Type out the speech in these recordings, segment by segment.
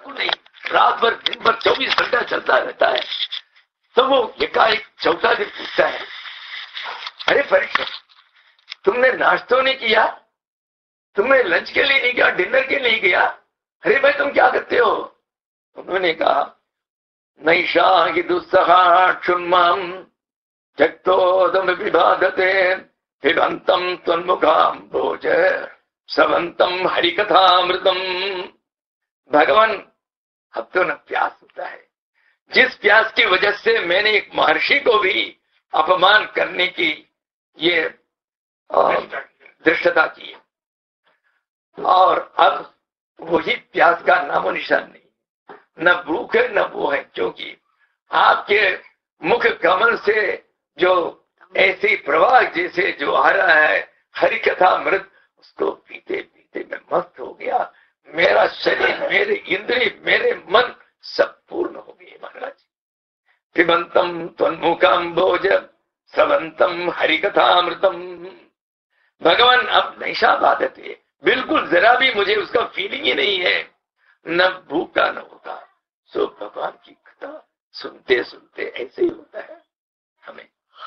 को नहीं, रात भर दिन भर 24 घंटा चलता रहता है। तो वो एकाएक चौथा दिन पूछता है, अरे परीक्षित, तुमने नाश्ता नहीं किया, तुमने लंच के लिए नहीं गया, डिनर के लिए गया, अरे भाई तुम क्या करते हो? उन्होंने कहा, नैषा हि दुस्सहा क्षुन्माम जक्तोदम विबाधते पिबंतम त्वन्मुखाम भोज सवंतम हरिकथामृतम। भगवान, अब तो न प्यास होता है, जिस प्यास की वजह से मैंने एक महर्षि को भी अपमान करने की ये दृष्टता की, और अब वही प्यास का नामो निशान नहीं, न भूख है न वो है, क्योंकि आपके मुख कमल से जो ऐसी प्रवाह जैसे जो आ रहा है हरि कथा अमृत, उसको पीते पीते मैं मस्त हो गया। मेरा शरीर, मेरे इंद्रिय, मेरे मन सब पूर्ण हो गए महाराज। पिबंतम त्वन्मुखम भोज सवंतम हरि कथा अमृतम। भगवान अब नैशा बाधत है, बिल्कुल जरा भी मुझे उसका फीलिंग ही नहीं है, न भूखा न होगा। सो भगवान की कथा सुनते सुनते ऐसे ही होता है हमें।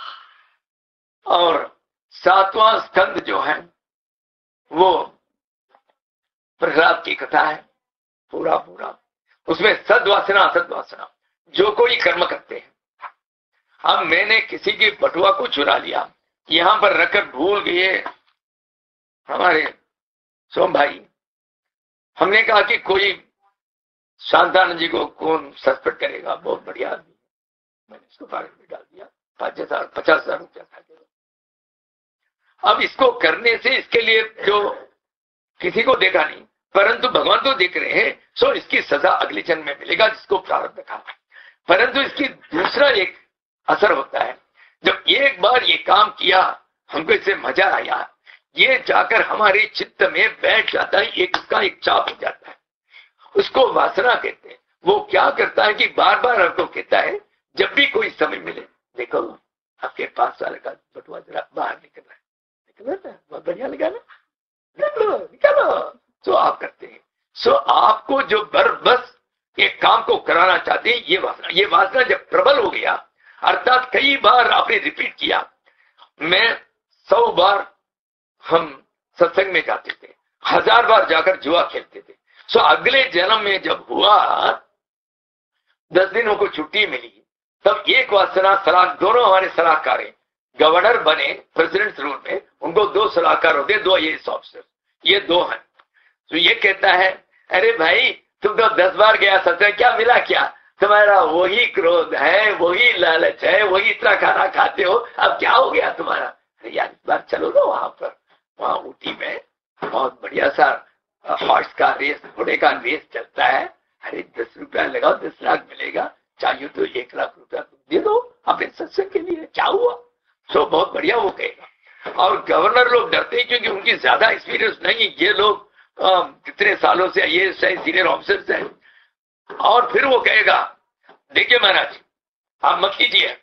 और 7वां स्कंद जो है वो प्रहलाद की कथा है, पूरा पूरा उसमें सद्वासना असद्वासना जो कोई कर्म करते हैं। अब मैंने किसी की बटुआ को चुरा लिया, यहां पर रखकर भूल गए हमारे सोम भाई, हमने कहा कि कोई शांतानंद जी को कौन सस्पेक्ट करेगा, बहुत बढ़िया आदमी, मैंने इसको फाइल में डाल दिया, 50,000 रुपया खा गया। अब इसको करने से इसके लिए जो किसी को देखा नहीं, परंतु भगवान तो देख रहे हैं, सो इसकी सजा अगले जन्म में मिलेगा जिसको प्रारब्ध कहा। परंतु इसकी दूसरा एक असर होता है, जब एक बार ये काम किया, हमको इससे मजा आया, ये जाकर हमारे चित्त में बैठ जाता है, एक उसका एक चाप हो जाता है, उसको वासना कहते हैं। वो क्या करता है कि बार बार आपको कहता है, जब भी कोई समय मिले, देखो आपके 5 साल का बटुआ जरा बाहर निकल रहा है, बहुत बढ़िया लगा ना, निकलो निकालो। तो आप करते हैं। सो आपको जो बस एक काम को कराना चाहते हैं, ये वासना जब प्रबल हो गया, अर्थात कई बार आपने रिपीट किया, मैं 100 बार हम सत्संग में जाते थे, 1000 बार जाकर जुआ खेलते थे। सो अगले जन्म में जब हुआ 10 दिनों को छुट्टी मिली, तब एक वासना सलाह, दोनों हमारे सलाहकार हैं, गवर्नर बने प्रेसिडेंट रूल में, उनको 2 सलाहकार होते, 2 आईएएस ऑफिसर, ये 2 हैं। तो ये कहता है, अरे भाई तुम तो 10 बार गया सत्संग, क्या मिला, क्या तुम्हारा वही क्रोध है, वही लालच है, वही इतना खाना खाते हो, अब क्या हो गया तुम्हारा? अरे यार इस बार चलो ना वहां पर, वहां ऊटी में बहुत बढ़िया सा हॉर्स का रेस, घोड़े का रेस चलता है, अरे 10 रुपया लगाओ 10 लाख मिलेगा, चाहिए तो 1 लाख रुपया तुम दे दो अपने सत्संग के लिए, क्या हुआ? सो बहुत बढ़िया वो कहेगा। और गवर्नर लोग डरते हैं क्योंकि उनकी ज्यादा एक्सपीरियंस नहीं, ये लोग कितने सालों से ये सीनियर ऑफिसर्स हैं। और फिर वो कहेगा, देखिए महाराज आप मत कीजिए,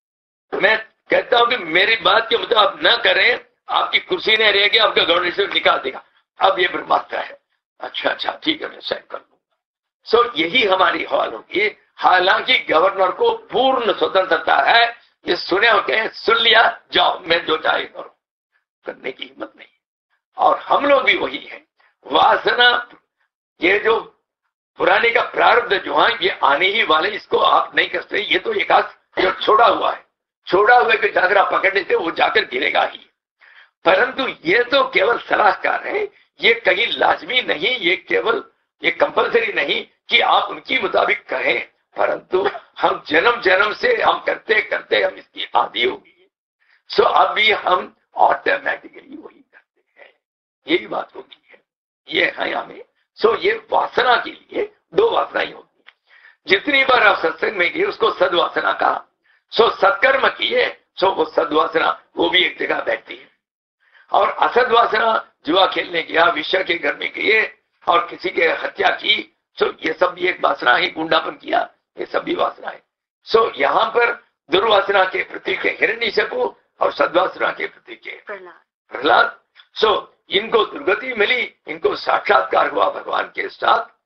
मैं कहता हूं कि मेरी बात के मुताबिक आप न करें, आपकी कुर्सी नहीं रहेगी, आपका गवर्नर से निकाल देगा। अब ये ब्रह्मास्त्र है, अच्छा ठीक है मैं साइन कर लूंगा। सो यही हमारी हॉल होगी। हालांकि गवर्नर को पूर्ण स्वतंत्रता है, ये सुने होते हैं, सुन लिया जाओ, मैं जो चाहे करो, करने की हिम्मत नहीं। और हम लोग भी वही हैं, वासना, ये जो पुराने का प्रारब्ध जो है ये आने ही वाले, इसको आप नहीं कर सकते। ये तो एक जो छोड़ा हुआ है, छोड़ा हुए को जाकर आप पकड़ने से वो जाकर गिरेगा ही। परंतु ये तो केवल सलाहकार है, ये कहीं लाजमी नहीं, ये केवल ये कंपलसरी नहीं कि आप उनकी मुताबिक कहें, परंतु हम जन्म जन्म से हम करते करते हम इसकी आदी हो गई। सो अभी हम ऑटोमेटिकली वही करते हैं, यही बात होगी है, ये है हमें। सो ये वासना के लिए 2 वासनाएं होती है। जितनी बार आप सत्संग में गए उसको सद्वासना कहा। सो सत्कर्म किए, सो वो सद्वासना वो भी एक जगह बैठती है। और असद्वासना, जुआ खेलने गया, विषय के घर में गए और किसी के हत्या की, सो ये सब भी एक वासना है, गुंडापन किया, ये सब भी वासना है। सो यहाँ पर दुर्वासना के प्रतीक है हिरण्यकशिपु और सद्वासना के प्रतीक है प्रहलाद। सो इनको दुर्गति मिली, इनको साक्षात्कार हुआ भगवान के साथ,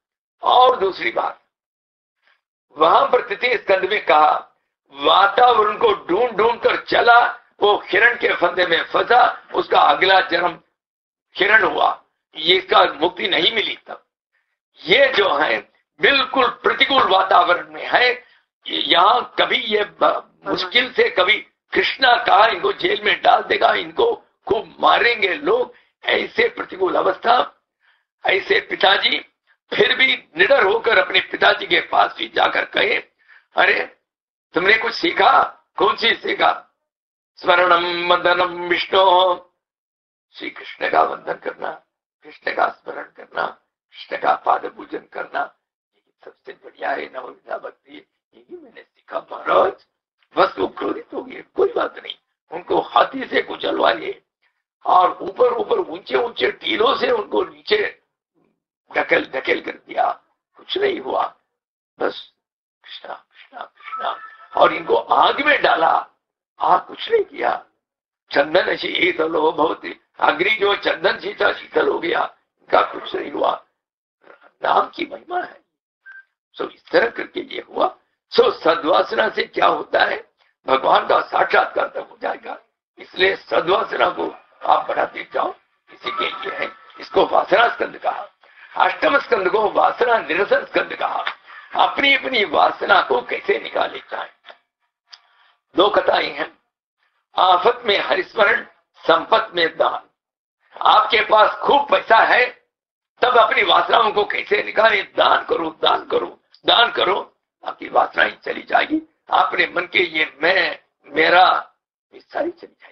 और दूसरी बात, वहां पर तृतीय स्कंद में कहा वातावरण को ढूंढ ढूंढ कर चला, वो हिरण के फंदे में फंसा, उसका अगला जन्म हिरण हुआ, ये इसका मुक्ति नहीं मिली। तब ये जो है बिल्कुल प्रतिकूल वातावरण में है, यहाँ कभी ये मुश्किल से कभी कृष्णा कहा इनको जेल में डाल देगा, इनको खूब मारेंगे लोग, ऐसे प्रतिकूल अवस्था। ऐसे पिताजी फिर भी निडर होकर अपने पिताजी के पास भी जाकर कहे, अरे तुमने कुछ सीखा? कौन सी सीखा? स्मरणम वंदनम विष्णु, श्री कृष्ण का वंदन करना, कृष्ण का स्मरण करना, कृष्ण का पाद पूजन करना, यही सबसे बढ़िया है नवविधा भक्ति, यही मैंने सीखा महाराज। बस वो क्रोधित हो गए, कोई बात नहीं, उनको हाथी से कुचलवाइए और ऊपर ऊपर ऊंचे ऊंचे टीलों से उनको नीचे ढकेल ढकेल कर दिया, कुछ नहीं हुआ। बस कृष्णा कृष्णा कृष्णा, और इनको आग में डाला, आग कुछ नहीं किया। चंदन शीतलो भवति, अग्नि जो चंदन शीता शीतल हो गया, इनका कुछ नहीं हुआ। नाम की महिमा है। सो इस तरह करके ये हुआ। सो सद्वासना से क्या होता है? भगवान का साक्षात्कार तक हो जाएगा। इसलिए सद्वासना को आप बढ़ाते जाओ, इसी के लिए है। इसको वासना स्कंद कहा। अष्टम स्कंद को वासना निरसन स्कंद कहा। अपनी अपनी वासना को कैसे निकाले जाए। दो कथाएं हैं, आफत में हरिस्मरण, संपत में दान। आपके पास खूब पैसा है, तब अपनी वासनाओं को कैसे निकाले? दान करो, दान करो, दान करो, आपकी वासनाएं चली जाएगी। अपने मन के ये मैं मेरा ये सारी चली जाएगी।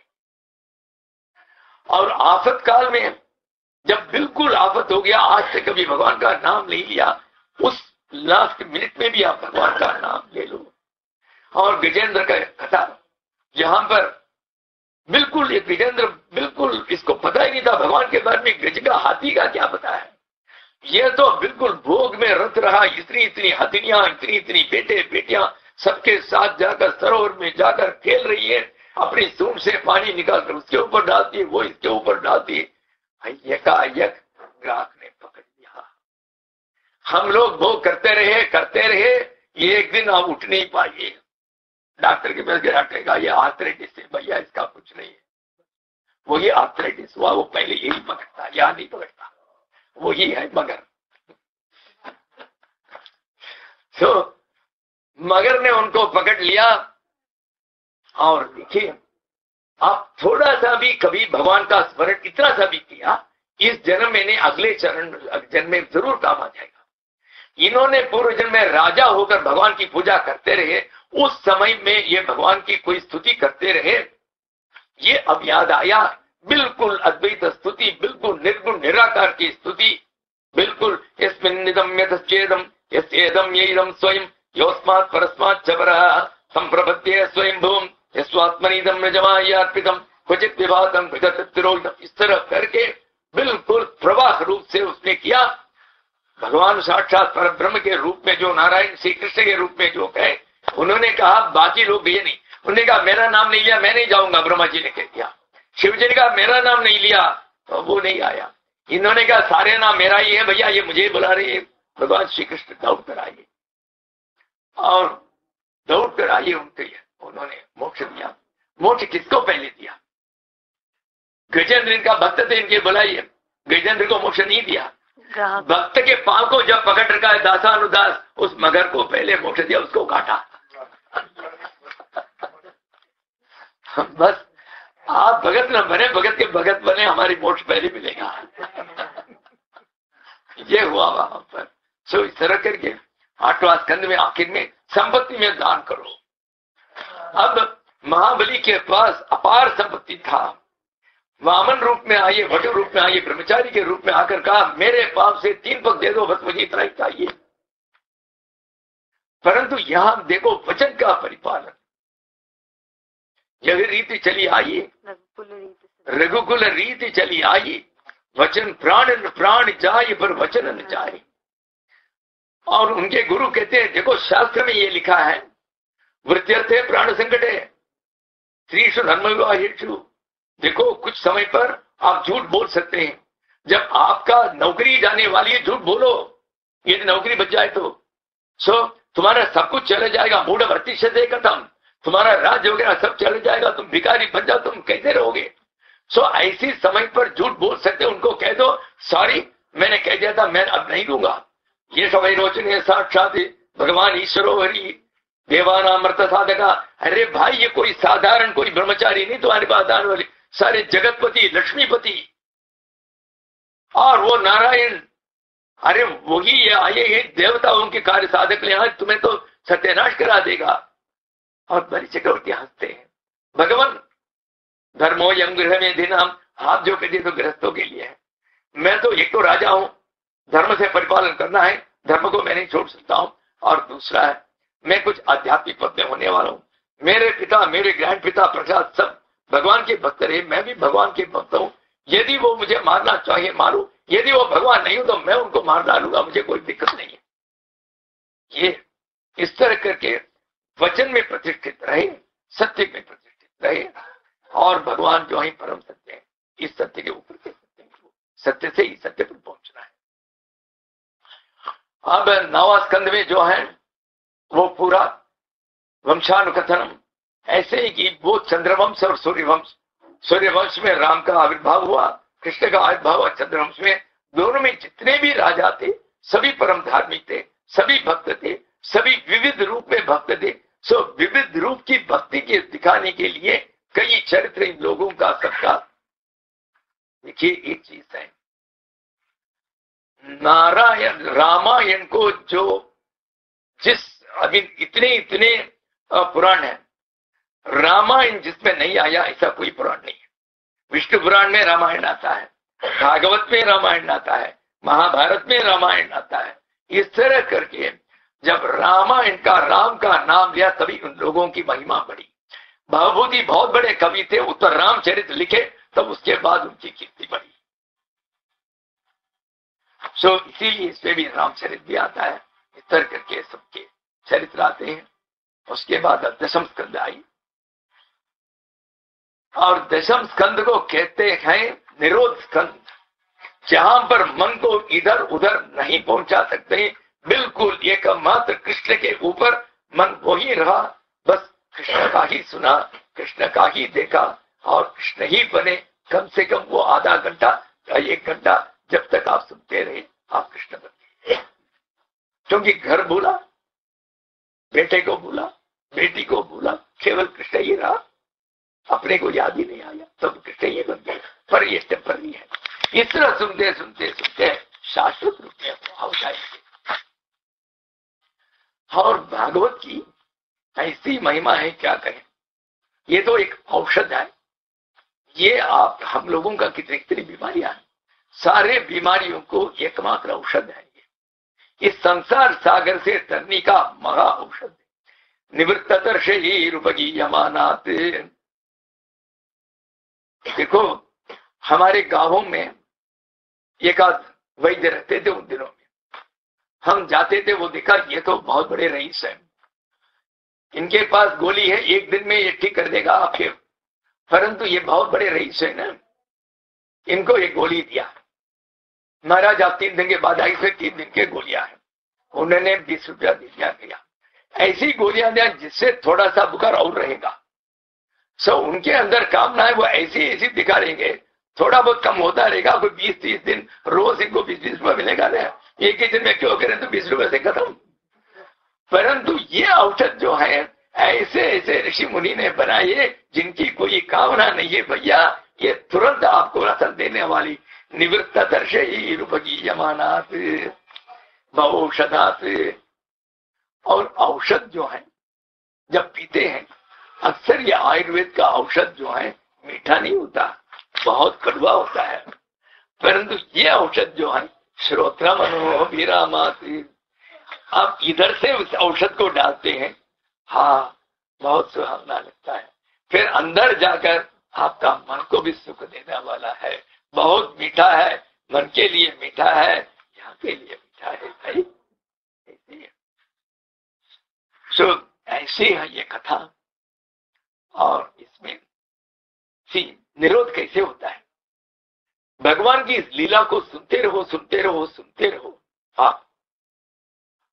और आफत काल में जब बिल्कुल आफत हो गया, आज से कभी भगवान का नाम नहीं लिया, उस लास्ट मिनट में भी आप भगवान का नाम ले लो। और गजेंद्र का कथा, जहां पर बिल्कुल ये गजेंद्र बिल्कुल इसको पता ही नहीं था भगवान के बारे में, गज का हाथी का क्या पता है। ये तो बिल्कुल भोग में रत रहा, इतनी इतनी हथिनियां, इतनी इतनी बेटे बेटियां सबके साथ जाकर सरोवर में जाकर खेल रही है, अपनी सूंड से पानी निकालकर उसके ऊपर डालती है, वो इसके ऊपर डालती है। यकायक ग्राहक ने पकड़ लिया। हम लोग भोग करते रहे, ये एक दिन आप उठ नहीं पाइए। डॉक्टर के पास गया, कहेगा ये आर्थराइटिस है। भैया इसका कुछ नहीं है, वो ये आर्थराइटिस हुआ, वो पहले यही पकड़ता, यहाँ नहीं पकड़ता, वो ही है मगर। तो मगर ने उनको पकड़ लिया। और देखिए, आप थोड़ा सा भी कभी भगवान का स्मरण इतना सा भी किया, इस जन्म में नहीं, अगले जन्म में जरूर काम आ जाएगा। इन्होंने पूर्व जन्म में राजा होकर भगवान की पूजा करते रहे, उस समय में ये भगवान की कोई स्तुति करते रहे। ये अब याद आया, बिल्कुल अद्वैत स्तुति, बिल्कुल निर्गुण निराकार की स्तुति, बिल्कुल यस्मिन्निदं यतश्चेदं यस्येदं येदं स्वयं योस्मात् परस्मात् च परः संप्रपद्ये स्वयं भूम यस्वात्मनीदं यजमायार्पितं क्वचित् विभातं क्वचित्। इस तरह करके बिल्कुल प्रवाह रूप से उसने किया। भगवान साक्षात पर ब्रह्म के रूप में जो नारायण श्री कृष्ण के रूप में जो कहे, उन्होंने कहा, बाकी लोग ये नहीं, उन्होंने कहा मेरा नाम नहीं लिया मैं नहीं जाऊंगा, ब्रह्मा जी ने कह दिया। शिव जी ने कहा मेरा नाम नहीं लिया, तो वो नहीं आया। इन्होंने कहा सारे नाम मेरा ही है भैया, ये मुझे बुला रहे हैं। भगवान श्री कृष्ण दौड़ कर आइए, और दौड़ कर आइए उनके, उन्होंने मोक्ष दिया। मोक्ष किसको पहले दिया? गजेंद्र इनका भक्त थे, इनके बुलाइए। गजेंद्र को मोक्ष नहीं दिया, भक्त के पांव को जब पकड़ रखा है दासानुदास, उस मगर को पहले मोक्ष दिया, उसको काटा। बस आप भगत न बने, भगत के भगत बने, हमारी मोक्ष पहले मिलेगा। ये हुआ वहां पर। सो इस तरह करके 8वां स्कंद में आखिर में संपत्ति में दान करो। अब महाबली के पास अपार संपत्ति था, वामन रूप में आइए, भटु रूप में आइए, ब्रह्मचारी के रूप में आकर कहा मेरे पाप से 3 पग दे दो, बस मुझे इतना ही चाहिए। परंतु यहां देखो वचन का परिपालन, यह रीति चली आई, रघुकुल रीति चली आई, वचन प्राण प्राण जाए पर वचन न जाए। और उनके गुरु कहते हैं देखो शास्त्र में ये लिखा है, वृत्त्यर्थे प्राण संकटे स्त्रीषु धर्म विवाहेषु। देखो कुछ समय पर आप झूठ बोल सकते हैं, जब आपका नौकरी जाने वाली है झूठ बोलो, यदि नौकरी बच जाए तो सो तुम्हारा सब कुछ चले जाएगा, मूड भर्ती से खत्म, तुम्हारा राज्य वगैरह सब चले जाएगा, तुम भिखारी बन जाओ, तुम कैसे रहोगे? सो ऐसी समय पर झूठ बोल सकते, उनको कह दो सॉरी मैंने कह दिया था, मैं अब नहीं दूंगा। ये सब रोचनीय साक्षात भगवान ईश्वरो हरि देवानामृत साधका। अरे भाई ये कोई साधारण कोई ब्रह्मचारी नहीं, तुम्हारे पास आने वाले सारे जगतपति लक्ष्मीपति और वो नारायण, अरे वही ये आए हैं देवताओं के कार्य साधक ले, तुम्हें तो सत्यानाश करा देगा। और बलि चक्रवर्ती हंसते हैं, भगवान धर्मो यम गृह में दिनाम, आप जो कहते तो गृहस्थों के लिए है, मैं तो एक तो राजा हूं, धर्म से परिपालन करना है, धर्म को मैं नहीं छोड़ सकता हूं, और दूसरा है मैं कुछ आध्यात्मिक पद में होने वाला हूं, मेरे पिता मेरे ग्रैंड पिता प्रसाद सब भगवान के भक्त रहे, मैं भी भगवान के भक्त हूं, यदि वो मुझे मारना चाहिए मारू, यदि वो भगवान नहीं हो तो मैं उनको मार डालूंगा, मुझे कोई दिक्कत नहीं है। ये इस तरह करके वचन में प्रतिष्ठित रहे, सत्य में प्रतिष्ठित रहे, और भगवान जो है परम सत्य है, इस सत्य के ऊपर के सत्य से ही सत्य पर पहुंचना है। अब 9वां स्कंद में जो है वो पूरा वंशानुकथनम, ऐसे ही कि वो चंद्रवंश और सूर्यवंश, सूर्यवंश में राम का आविर्भाव हुआ, कृष्ण का आविर्भाव हुआ, चंद्रवंश में दोनों में जितने भी राजा थे सभी परम धार्मिक थे, सभी भक्त थे, सभी विविध रूप में भक्त थे। सो विविध रूप की भक्ति के दिखाने के लिए कई चरित्र इन लोगों का सबका। देखिए एक चीज है, नारायण रामायण को जो जिस अभी इतने इतने पुराण है, रामायण जिसमें नहीं आया ऐसा कोई पुराण नहीं है। विष्णु पुराण में रामायण आता है, भागवत में रामायण आता है, महाभारत में रामायण आता है। इस तरह करके जब रामायण का राम का नाम लिया तभी उन लोगों की महिमा बढ़ी। भवभूति बहुत बड़े कवि थे, उत्तर रामचरित लिखे तब उसके बाद उनकी कीर्ति बढ़ी। सो इसीलिए इसमें भी रामचरित भी आता है, इस तरह करके सबके चरित्र आते हैं। उसके बाद दशम स्कंद आई, और दशम स्कंद को कहते हैं निरोध स्कंद, जहां पर मन को इधर उधर नहीं पहुंचा सकते, बिल्कुल एकमात्र कृष्ण के ऊपर मन वही रहा, बस कृष्ण का ही सुना, कृष्ण का ही देखा, और कृष्ण ही बने। कम से कम वो आधा घंटा या 1 घंटा जब तक आप सुनते रहे आप कृष्ण बन गए, क्योंकि घर भूला, बेटे को भूला, बेटी को भूला, केवल कृष्ण ही रहा, अपने को याद ही नहीं आया, तब कृष्ण ही बन गए। पर ये टेम्पररी है। इस तरह सुनते सुनते सुनते शाश्वत रूप में हो जाएंगे। और भागवत की ऐसी महिमा है क्या कहें, ये तो एक औषध है। ये आप हम लोगों का कितनी बीमारियां हैं, सारे बीमारियों को एकमात्र औषध है। ये इस संसार सागर से तरने का महा औषध है। निवृत्तर्षि रूपगीयमानात्। देखो हमारे गांवों में एक आध वैद्य रहते थे, उन दिनों में हम जाते थे, वो देखा ये तो बहुत बड़े रईस हैं, इनके पास गोली है, 1 दिन में ये ठीक कर देगा आपके, परंतु ये बहुत बड़े रईस है ना, इनको एक गोली दिया, महाराज आप 3 दिन के बाद आई, फिर 3 दिन के गोलियां हैं, उन्होंने 20 रुपया दे दिया गया। ऐसी गोलियां दिया जिससे थोड़ा सा बुखार और रहेगा। सो उनके अंदर कामना है, वो ऐसी ऐसी दिखा देंगे, थोड़ा बहुत कम होता रहेगा, कोई 20-30 दिन रोज इनको 20-20 रुपया मिलेगा ना, एक ही दिन में क्यों करें, तो 20 रुपये से खत्म। परंतु ये औषध जो है ऐसे ऐसे ऋषि मुनि ने बनाए जिनकी कोई कामना नहीं है भैया, ये तुरंत आपको असर देने वाली। निवृत्तर्षि रूपगीयमानात् बहुषधात्। और औषध जो है जब पीते हैं, अक्सर ये आयुर्वेद का औषध जो है मीठा नहीं होता, बहुत कड़वा होता है, परंतु ये औषध जो है श्रोत्रमनो विरामात्। आप इधर से उस औषध को डालते हैं, हाँ बहुत सुहावना लगता है, फिर अंदर जाकर आपका मन को भी सुख देने वाला है, बहुत मीठा है, मन के लिए मीठा है, यहाँ के लिए मीठा है भाई। सो ऐसी है ये कथा। और इसमें निरोध कैसे होता है, भगवान की इस लीला को सुनते रहो सुनते रहो सुनते रहो, आप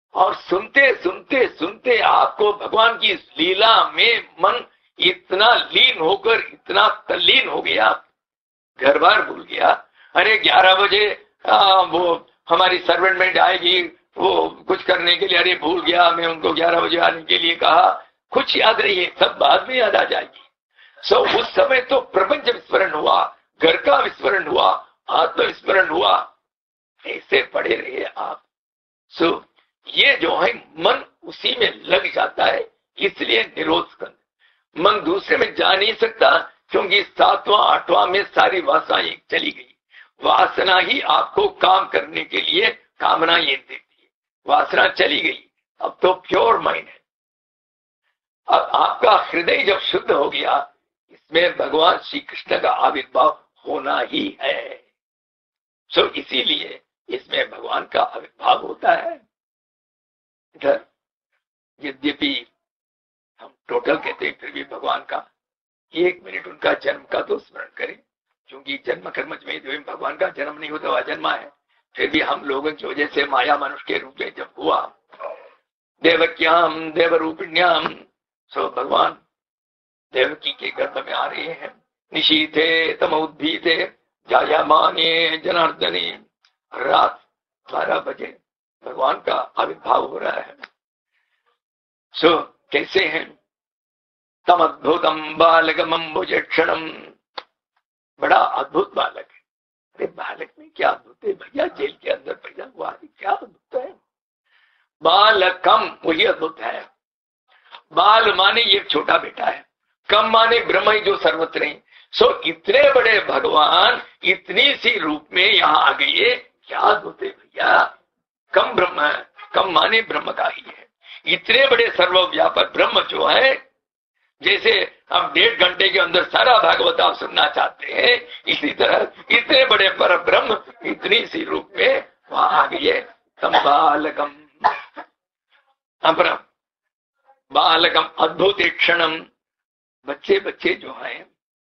और सुनते सुनते सुनते आपको भगवान की इस लीला में मन इतना लीन होकर इतना तल्लीन हो गया, घर बार भूल गया। अरे 11 बजे वो हमारी सर्वेंट मेड आएगी वो कुछ करने के लिए, अरे भूल गया मैं उनको 11 बजे आने के लिए कहा, कुछ याद नहीं है, सब बाद में याद आ जाएगी। उस समय तो प्रपंच विस्मरण हुआ, घर का विस्मरण हुआ, आत्म विस्मरण हुआ, ऐसे पड़े रहे आप। ये जो है मन उसी में लग जाता है, इसलिए निरोध स्कंद। मन दूसरे में जा नहीं सकता क्योंकि 7वां 8वां में सारी वासनाएं चली गई। वासना ही आपको काम करने के लिए कामना ये देती है, वासना चली गई, अब तो प्योर माइंड है। अब आपका हृदय जब शुद्ध हो गया, इसमें भगवान श्री कृष्ण का आविर्भाव होना ही है। इसीलिए इसमें भगवान का आविर्भाव होता है। इधर यद्यपि हम टोटल कहते हैं, फिर भी भगवान का 1 मिनट उनका जन्म का तो स्मरण करें, क्योंकि जन्म कर्मज में भगवान का जन्म नहीं होता, अजन्मा है। फिर भी हम लोगों की वजह से माया मनुष्य के रूप में जब हुआ, देवक्याम देवरूपिण्याम, भगवान देवकी के गर्भ में आ रहे हैं। निशीथे तमोद्भीते जायमाने जनार्दने, रात 12 बजे भगवान का आविर्भाव हो रहा है। कैसे हैं? तम अद्भुतम बालकम अम्बुजक्षणम, बड़ा अद्भुत बालक है। अरे बालक में क्या अद्भुत है भैया, जेल के अंदर पैदा हुआ है, क्या अद्भुत है? बालकम वही अद्भुत है। बाल माने ये छोटा बेटा है, कम माने ब्रह्म ही जो सर्वत्र है। इतने बड़े भगवान इतनी सी रूप में यहाँ आ गए, क्या अद्भुत है भैया। कम ब्रह्म है, कम माने ब्रह्म का ही है। इतने बड़े सर्वव्यापक ब्रह्म जो है, जैसे हम 1.5 घंटे के अंदर सारा भागवत आप सुनना चाहते हैं, इसी तरह इतने बड़े पर ब्रह्म इतनी सी रूप में वहां आ गए। तम बालकम अपरम बालकम अद्भुत क्षणम, बच्चे बच्चे जो हैं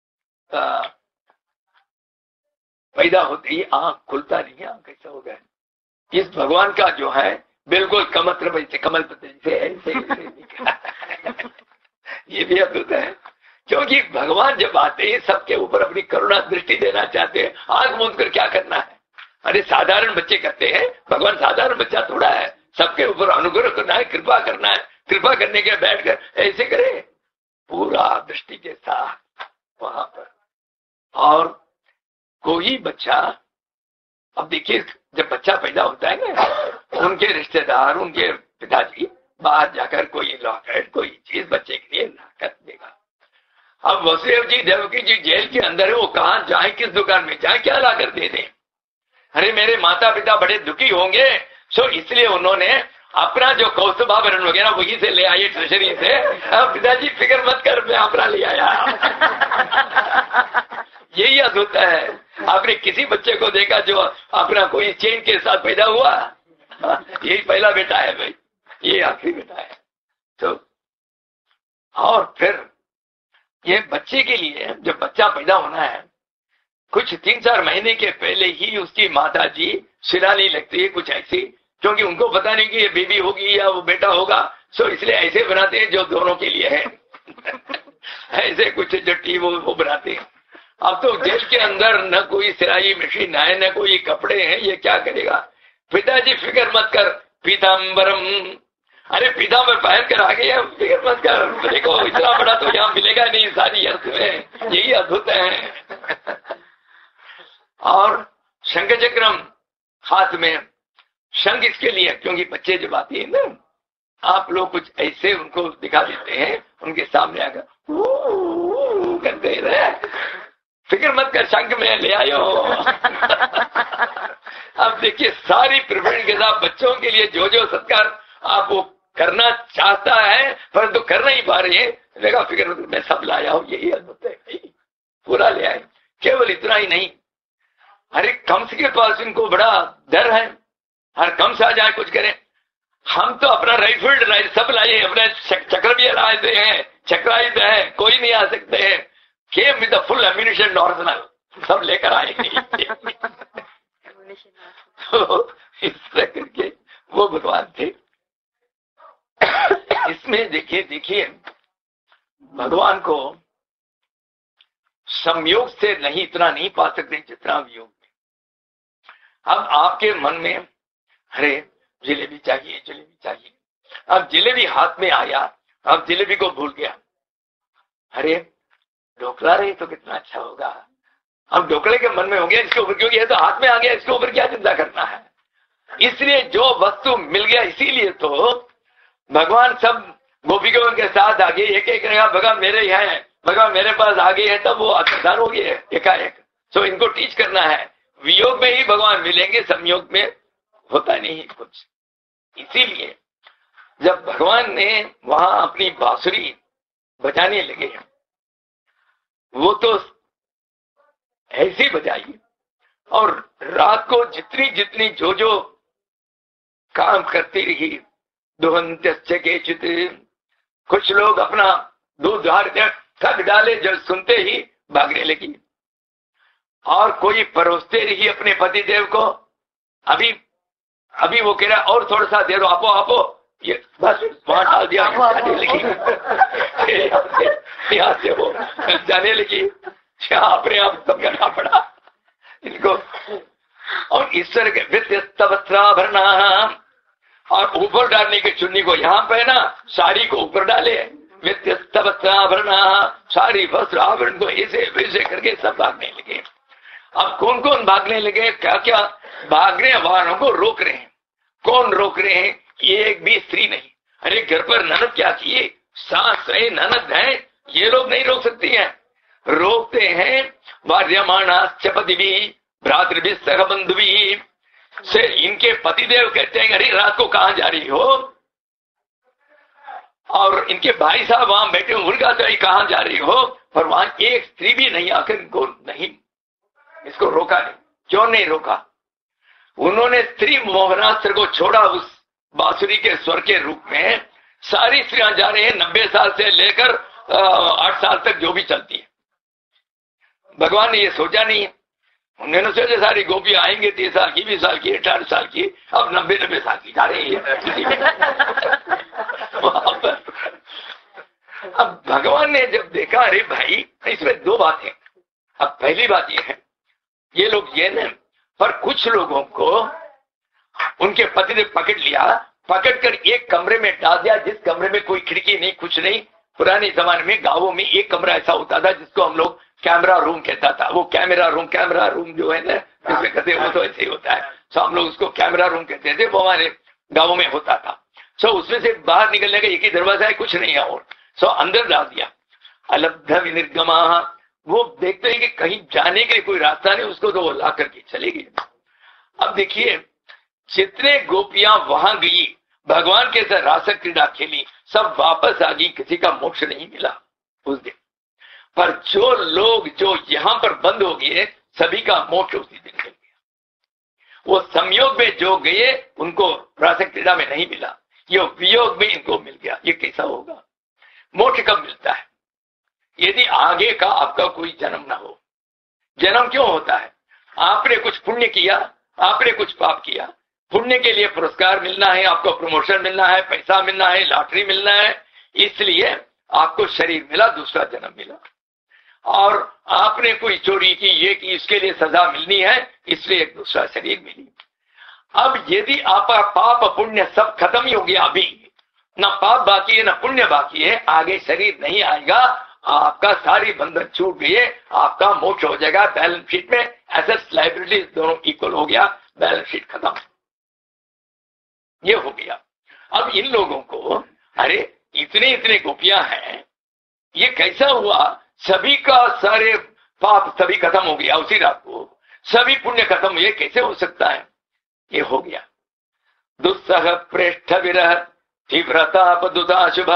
पैदा होते ही आंख खुलता नहीं, आंख कैसा हो गया। इस भगवान का जो है बिल्कुल कमल पत्र से ऐसे ये भी अद्भुत है, क्योंकि भगवान जब आते हैं सबके ऊपर अपनी करुणा दृष्टि देना चाहते हैं। आंख मूंद कर क्या करना है? अरे साधारण बच्चे करते हैं, भगवान साधारण बच्चा थोड़ा है, सबके ऊपर अनुग्रह करना है, कृपा करना है। कृपा करने के बैठकर ऐसे करे पूरा दृष्टि के साथ वहां पर। और कोई बच्चा, अब देखिए जब बच्चा पैदा होता है ना, उनके रिश्तेदार, उनके पिताजी बाहर जाकर कोई लॉकेट कोई चीज बच्चे के लिए लाकर देगा। अब वसुदेव जी देवकी जी जेल के अंदर है, वो कहां जाए, किस दुकान में जाए, क्या लाकर दे दें? अरे मेरे माता पिता बड़े दुखी होंगे, इसलिए उन्होंने अपना जो कौस्तुभाभरण वगैरह वही से ले आए ट्रेजरी से। अब पिताजी फिक्र मत कर, मैं अपना ले आया। यही अद्भुत है। आपने किसी बच्चे को देखा जो अपना कोई चेन के साथ पैदा हुआ? यही पहला बेटा है भाई, ये आखिरी बेटा है। तो और फिर ये बच्चे के लिए जब बच्चा पैदा होना है, कुछ 3-4 महीने के पहले ही उसकी माता जी सिलानी लगती है कुछ ऐसी, क्योंकि उनको पता नहीं कि ये बेबी होगी या वो बेटा होगा, इसलिए ऐसे बनाते हैं जो दोनों के लिए है। ऐसे कुछ जट्टी वो बनाते हैं। अब तो जेल के अंदर न कोई सिलाई मशीन है, न कोई कपड़े हैं, ये क्या करेगा? पिताजी फिक्र मत कर, पीताम्बरम, अरे पीताम्बर पहन कर आ गए, फिक्र मत कर, देखो इतना बड़ा तो यहाँ मिलेगा नहीं सारी अर्थ में। यही अद्भुत है। और शंख चक्रम हाथ में, शंख इसके लिए क्योंकि बच्चे जब आते हैं ना, आप लोग कुछ ऐसे उनको दिखा देते हैं, उनके सामने आकर करते रहे, फिक्र मत कर, शंख में ले आयो। अब देखिए सारी प्रिपरेशन के साथ बच्चों के लिए जो जो सत्कार आप वो करना चाहता है परंतु कर नहीं पा रहे हैं, देखा फिक्र मत, मैं सब लाया हूं। यही अद्भुत है भाई, पूरा ले आए। केवल इतना ही नहीं, अरे कंस के पास इनको बड़ा डर है, हर कंस आ जाए कुछ करें। हम तो अपना राइफल सब लाए, अपने चक्र भी लाए हैं, चक्रायुध है, कोई नहीं आ सकते हैं। Came with the full ammunition arsenal सब लेकर आएंगे। तो इस तरह करके वो भगवान थे। में देखिए भगवान को संयोग से नहीं इतना नहीं पा सकते जितना वियोग में। अब आपके मन में अरे जलेबी चाहिए, अब जलेबी हाथ में आया, अब जलेबी को भूल गया, अरे ढोकला रहे तो कितना अच्छा होगा, अब ढोकले के मन में हो गया इसके ऊपर, क्योंकि ये तो हाथ में आ गया, इसके ऊपर क्या चिंता करना है। इसलिए जो वस्तु मिल गया, इसीलिए तो भगवान सब गोपियों के साथ आगे एक एक भगवान मेरे यहाँ है, भगवान मेरे पास आ गए हैं, तब वो आत्मदान हो गए एकाएक। सो इनको टीच करना है, वियोग में ही भगवान मिलेंगे, संयोग में होता नहीं कुछ। इसीलिए जब भगवान ने वहां अपनी बांसुरी बजाने लगे, वो तो ऐसी बजाई, और रात को जितनी जितनी जो काम करती रही, दुहंत्य केचित, कुछ लोग अपना दूध थक डाले, जब सुनते ही भागने लगी, और कोई परोसते रही अपने पति देव को, अभी वो कह रहा और थोड़ा सा दे दो, आपो ये बस वहां डाल दिया, जाने लगी यहाँ से वो जाने लगी, अपने आप सब करना पड़ा इनको। और ईश्वर के वस्त्राभरणा, और ऊपर डालने की चुन्नी को यहाँ पहना, साड़ी को ऊपर डाले, वस्त्राभरणा, साड़ी वस्त्र आभरण को ऐसे वैसे करके सब भागने लगे। अब कौन कौन भागने लगे, क्या क्या भागने वालों को रोक रहे हैं। कौन रोक रहे हैं? एक भी स्त्री नहीं। अरे घर पर ननद क्या किए, सास है ननद है, ये लोग नहीं रोक सकती हैं। रोकते हैं वार्यमाणाश्च पतिभिः भ्रातृभिः सह बंधुभिः से। इनके पतिदेव कहते हैं अरे रात को कहां जा रही हो, और इनके भाई साहब वहां बैठे उनका तो कहां जा रही हो, और वहां एक स्त्री भी नहीं आकर इनको नहीं, इसको रोका नहीं। क्यों नहीं रोका? उन्होंने स्त्री मोहनास्त्र को छोड़ा उस बांसुरी के स्वर के रूप में। सारी स्त्रियां जा रही है 90 साल से लेकर 8 साल तक जो भी चलती है। भगवान ने ये सोचा नहीं है, उन्होंने सोचा सारी गोपियां आएंगे 30 साल की, 20 साल की, 18 साल की, अब 90 साल की जा रही है। अब भगवान ने जब देखा, अरे भाई इसमें दो बातें। अब पहली बात ये है, ये लोग ये न, पर कुछ लोगों को उनके पति ने पकड़ लिया, पकड़कर एक कमरे में डाल दिया, जिस कमरे में कोई खिड़की नहीं, कुछ नहीं। पुराने जमाने में गांवों में एक कमरा ऐसा होता था जिसको हम लोग कैमरा रूम कहता था। वो कैमरा रूम जो है ना, जिसमें कहते वो तो ऐसे ही होता है। सो हम लोग उसको कैमरा रूम कहते थे, वो हमारे गांवों में होता था। सो उसमें से बाहर निकलने का एक ही दरवाजा है, कुछ नहीं है। और सो अंदर डाल दिया। अलब्ध विनिर्गमा, वो देखते हैं कि कहीं जाने के लिए कोई रास्ता नहीं, उसको तो वो ला करके चले गए। अब देखिए, जितने गोपियां वहां गई, भगवान के साथ रास क्रीड़ा खेली, सब वापस आ गई, किसी का मोक्ष नहीं मिला उस दिन। पर जो लोग जो यहां पर बंद हो गए, सभी का मोक्ष उसी दिन मिल गया। वो संयोग में जो गए उनको रास क्रीड़ा में नहीं मिला, ये वियोग में इनको मिल गया। ये कैसा होगा? मोक्ष कब मिलता है? यदि आगे का आपका कोई जन्म ना हो। जन्म क्यों होता है? आपने कुछ पुण्य किया, आपने कुछ पाप किया। पुण्य के लिए पुरस्कार मिलना है, आपको प्रमोशन मिलना है, पैसा मिलना है, लॉटरी मिलना है, इसलिए आपको शरीर मिला, दूसरा जन्म मिला। और आपने कोई चोरी की, ये की, इसके लिए सजा मिलनी है, इसलिए एक दूसरा शरीर मिली। अब यदि आपका पाप पुण्य सब खत्म ही हो गया, अभी ना पाप बाकी है ना पुण्य बाकी है, आगे शरीर नहीं आएगा, आपका सारी बंधन छूट गई है, आपका मोक्ष हो जाएगा। बैलेंस शीट में एसेट्स लायबिलिटीज दोनों इक्वल हो गया, बैलेंस शीट खत्म, ये हो गया। अब इन लोगों को, अरे इतने गोपियां हैं, ये कैसा हुआ? सभी का सारे पाप सभी खत्म हो गया उसी रात को, सभी पुण्य खत्म हुए, कैसे हो सकता है? ये हो गया। दुस्सह प्रेष्ठ विरह तीव्रताप दुताशुभा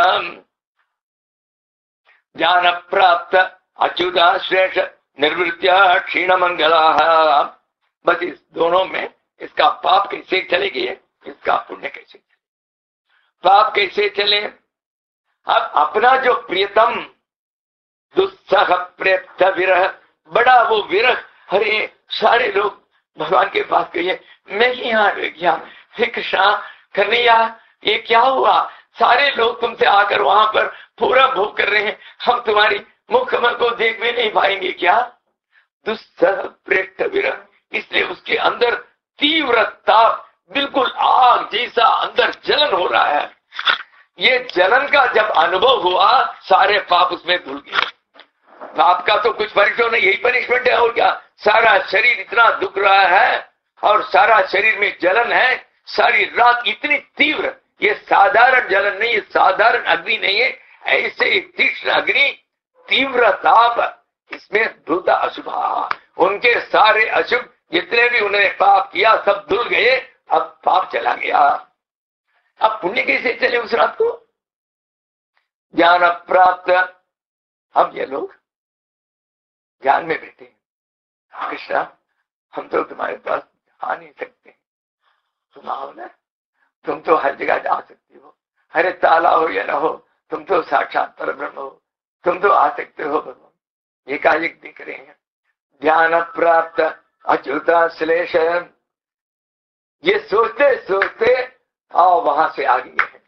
ज्ञान प्राप्त अच्युता श्रेष्ठ निर्वृत्या क्षीण मंगला। बस इस दोनों में इसका पाप कैसे चले गए, इसका पुण्य कैसे चले, पाप कैसे चले। अब अपना जो प्रियतम दुस्सह प्रेत विरह, बड़ा वो विरह, अरे सारे लोग भगवान के पास गए, मैं ही यहाँ रह गया, हे कृष्णा कन्हैया ये क्या हुआ? सारे लोग तुमसे आकर वहां पर पूरा भोग कर रहे हैं, हम तुम्हारी मुख कमल को देख भी नहीं पाएंगे क्या? दुस्सह प्रेत विरह, इसलिए उसके अंदर तीव्र ताप, बिल्कुल आग जैसा अंदर जलन हो रहा है। ये जलन का जब अनुभव हुआ, सारे पाप उसमें धुल गए। पाप का तो कुछ पनिशमेंट नहीं, यही पनिशमेंट है और क्या? सारा शरीर इतना दुख रहा है और सारा शरीर में जलन है, सारी रात इतनी तीव्र। ये साधारण जलन नहीं, ये साधारण अग्नि नहीं है, ऐसे तीक्ष्ण अग्नि, तीव्र ताप, इसमें धुलता अशुभ। उनके सारे अशुभ जितने भी उन्होंने पाप किया सब धुल गए, अब पाप चला गया। अब पुण्य कैसे चले उस रात को? ज्ञान प्राप्त। अब ये लोग ज्ञान में बैठे हैं, कृष्णा हम तो तुम्हारे पास आ नहीं सकते, तुम आओ ना, तुम तो हर जगह जा सकती हो, अरे ताला हो या ना हो, तुम तो साक्षात परब्रह्म हो, तुम तो आ सकते हो भगवान। एकाएक दिख रहे हैं। ध्यान प्राप्त अच्युता श्लेष, ये सोचते सोचते आओ वहां से आ गए हैं।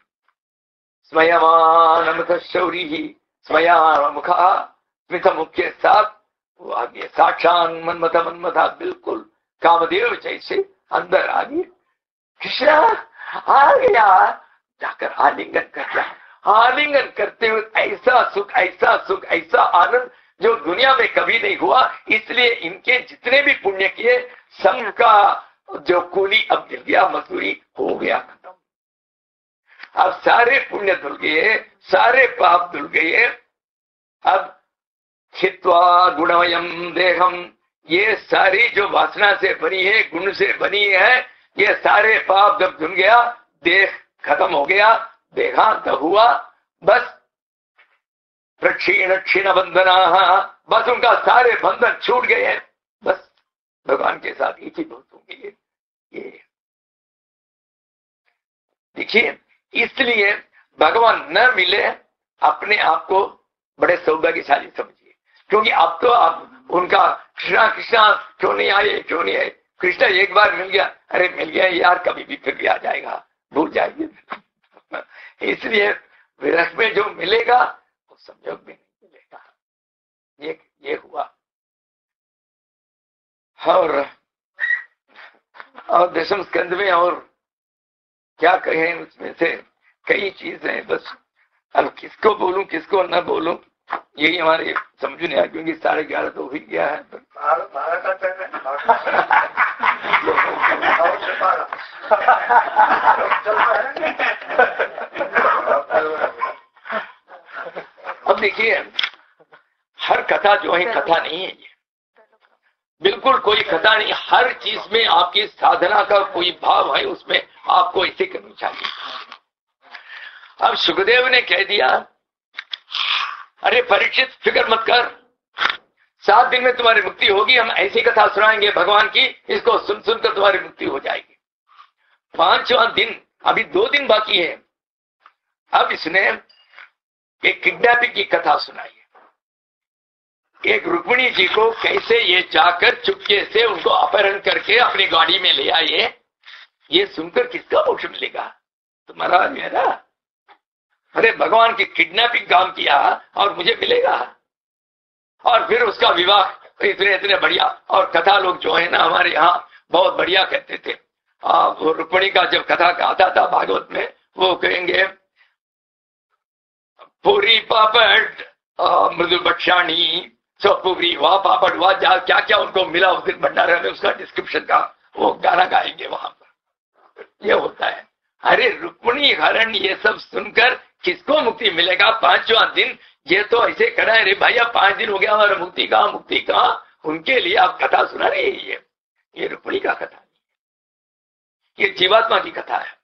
स्मयमान शौरी ही स्मया मुखा, स्मित मुख के साथ वो आ गए। साक्षान मनमथा, बिल्कुल कामदेव जैसे अंदर आ गए। कृष्णा आ गया, जाकर आलिंगन कर दिया। आलिंगन करते हुए ऐसा सुख, ऐसा सुख, ऐसा आनंद जो दुनिया में कभी नहीं हुआ। इसलिए इनके जितने भी पुण्य किए सबका जो कूली अब मिल गया, मजदूरी हो गया खत्म। अब सारे पुण्य धुल गए, सारे पाप धुल गए। अब हित्वा गुणमयम देहम, ये सारी जो वासना से बनी है, गुण से बनी है, ये सारे पाप जब धुल गया, देह खत्म हो गया, देहांत हुआ। बस प्रक्षीण क्षीण बंधना, बस उनका सारे बंधन छूट गए हैं। बस भगवान के साथ एक ही दोस्त होंगे। ये देखिए, इसलिए भगवान न मिले अपने आप को बड़े सौभाग्यशाली समझिए, क्योंकि अब तो आप उनका कृष्णा कृष्णा क्यों नहीं आए, क्यों नहीं आए। कृष्णा एक बार मिल गया, अरे मिल गया यार, कभी भी फिर भी आ जाएगा, भूल जाएंगे। इसलिए विरह में जो मिलेगा वो संयोग में नहीं मिलेगा। ये हुआ। और दशम स्कंद में और क्या कहें, उसमें से कई चीजें, बस अब किसको बोलूं किसको न बोलूं, यही हमारे समझ नहीं आया, क्योंकि 11:30 तो हो ही गया है। अब देखिए, हर कथा जो है कथा नहीं है, ये बिल्कुल कोई कथा नहीं। हर चीज में आपकी साधना का कोई भाव है, उसमें आपको इसे करनी चाहिए। अब सुखदेव ने कह दिया, अरे परीक्षित फिक्र मत कर, 7 दिन में तुम्हारी मुक्ति होगी, हम ऐसी कथा सुनाएंगे भगवान की, इसको सुन सुनकर तुम्हारी मुक्ति हो जाएगी। 5वां दिन, अभी 2 दिन बाकी है। अब इसने एक किडनैपिंग की कथा सुनाई है। एक रुक्मिणी जी को कैसे ये जाकर चुपके से उनको अपहरण करके अपनी गाड़ी में ले आए, ये सुनकर किसका मोक्ष मिलेगा? तुम्हारा मेरा? अरे भगवान की किडनैपिंग काम किया और मुझे मिलेगा। और फिर उसका विवाह इतने इतने बढ़िया, और कथा लोग जो है ना हमारे यहाँ बहुत बढ़िया कहते थे। वो रुक्मिणी का जब कथा आता था भागवत में, वो कहेंगे पूरी पापड़ मृदु बक्षाणी, पूरी वाह पापड़ वाह, क्या क्या उनको मिला उस दिन भंडारा में, उसका डिस्क्रिप्शन का वो गाना गाएंगे वहां पर। ये होता है। अरे रुक्मिणी हरण ये सब सुनकर किसको मुक्ति मिलेगा? 5वां दिन ये तो ऐसे करा है, रे भैया 5 दिन हो गया हमारा, मुक्ति कहाँ, मुक्ति कहाँ? उनके लिए आप कथा सुना रहे हैं। ये रुक्मिणी का कथा नहीं है, ये जीवात्मा की कथा है।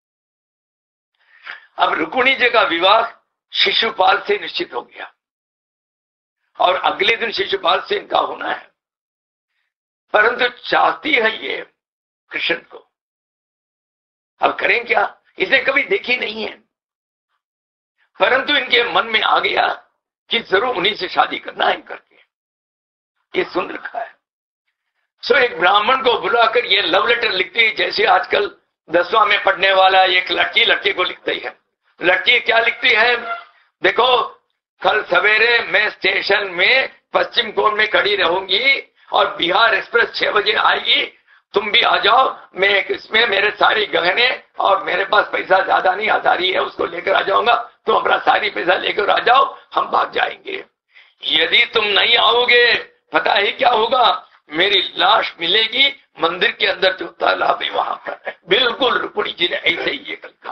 अब रुक्मिणी जी का विवाह शिशुपाल से निश्चित हो गया और अगले दिन शिशुपाल से इनका होना है, परंतु चाहती है ये कृष्ण को। अब करें क्या? इसे कभी देखी नहीं है, परंतु इनके मन में आ गया कि जरूर उन्हीं से शादी करना है करके, ये सुन रखा है। सो एक ब्राह्मण को बुलाकर ये लव लेटर लिखती है, जैसे आजकल 10वां में पढ़ने वाला एक लड़की लड़के को लिखती है, लड़की क्या लिखती है, देखो कल सवेरे मैं स्टेशन में पश्चिम कोण में खड़ी रहूंगी और बिहार एक्सप्रेस 6 बजे आएगी, तुम भी आ जाओ, मैं इसमें मेरे सारे गहने और मेरे पास पैसा ज्यादा नहीं, आधारी है उसको लेकर आ जाऊंगा, तुम अपना सारी पैसा लेकर आ जाओ, हम भाग जाएंगे। यदि तुम नहीं आओगे पता ही क्या होगा, मेरी लाश मिलेगी मंदिर के अंदर जो तालाब है वहां पर। बिल्कुल रुक्मिणी जी ने ऐसे ही ये लिखा।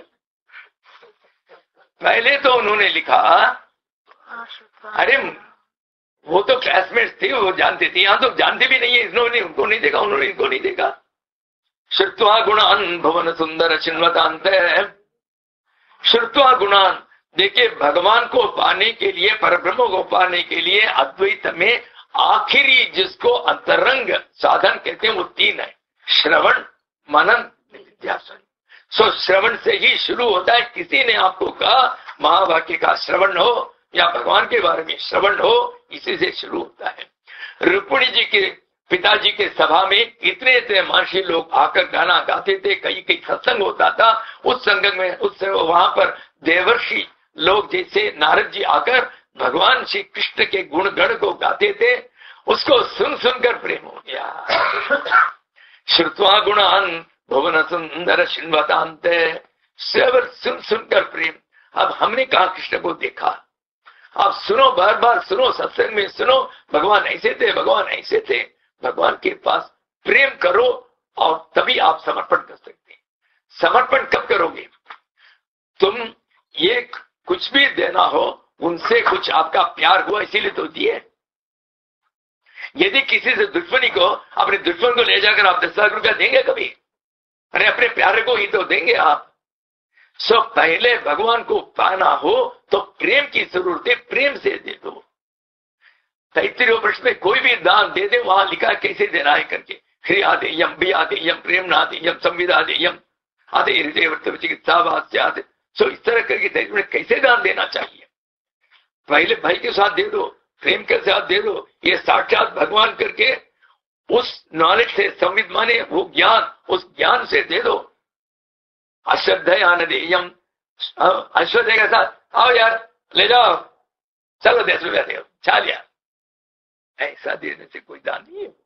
पहले तो उन्होंने लिखा, अरे वो तो क्लासमेट्स थी, वो जानती थी, यहां तो जानते भी नहीं है, इन्होंने उनको नहीं देखा, उन्होंने इनको नहीं देखा। श्रुत्वा गुणान भुवन सुंदर चिन्वतांत, श्रुत्वा गुणान, देखिए भगवान को पाने के लिए, परब्रह्म को पाने के लिए अद्वैत में आखिरी जिसको अंतरंग साधन कहते हैं वो 3 है, श्रवण, मनन, निधिध्यासन। सो श्रवण से ही शुरू होता है। किसी ने आपको कहा महावाक्य का श्रवण हो या भगवान के बारे में श्रवण हो, इसी से शुरू होता है। रुक्मिणी जी के पिताजी के सभा में इतने महर्षि लोग आकर गाना गाते थे, कई कई सत्संग होता था। उस संगम में वहां पर देवर्षि लोग जैसे नारद जी आकर भगवान श्री कृष्ण के गुण गण को गाते थे, उसको सुन सुनकर प्रेम हो गया। श्रुत्वा गुणान भुवन सुंदर शिन्वतांत, सुन सुनकर प्रेम। अब हमने कहा कृष्ण को देखा, आप सुनो, बार बार सुनो, सत्संग में सुनो, भगवान ऐसे थे, भगवान ऐसे थे। भगवान के पास प्रेम करो और तभी आप समर्पण कर सकते हैं। समर्पण कब करोगे, तुम ये कुछ भी देना हो, उनसे कुछ आपका प्यार हुआ इसीलिए तो दिए। यदि किसी से दुश्मनी को, अपने दुश्मन को ले जाकर आप 10 लाख रुपया देंगे कभी? अरे अपने प्यारे को ही तो देंगे आप। सो पहले भगवान को पाना हो तो प्रेम की जरूरत है, प्रेम से दे दो। तैत्तिरीय उपनिषद में कोई भी दान दे दे, वहां लिखा कैसे देना है करके, ह्रियादेयम भियादेयम प्रेमनादेयम संविदादेयम आदेयम चिकित्सा। सो इस तरह करके तैत्तिरीय में कैसे दान देना चाहिए, पहले भाई के साथ दे दो, प्रेम के साथ दे दो, ये साक्षात भगवान करके उस नॉलेज से संविद माने वो ज्ञान, उस ज्ञान से दे दो। अश्रद्धयानदेयम, अश्रद्धा के साथ आओ यार ले जाओ, चलो 10 रुपया दे, चालिया, ऐसा देने से कोई दान नहीं है।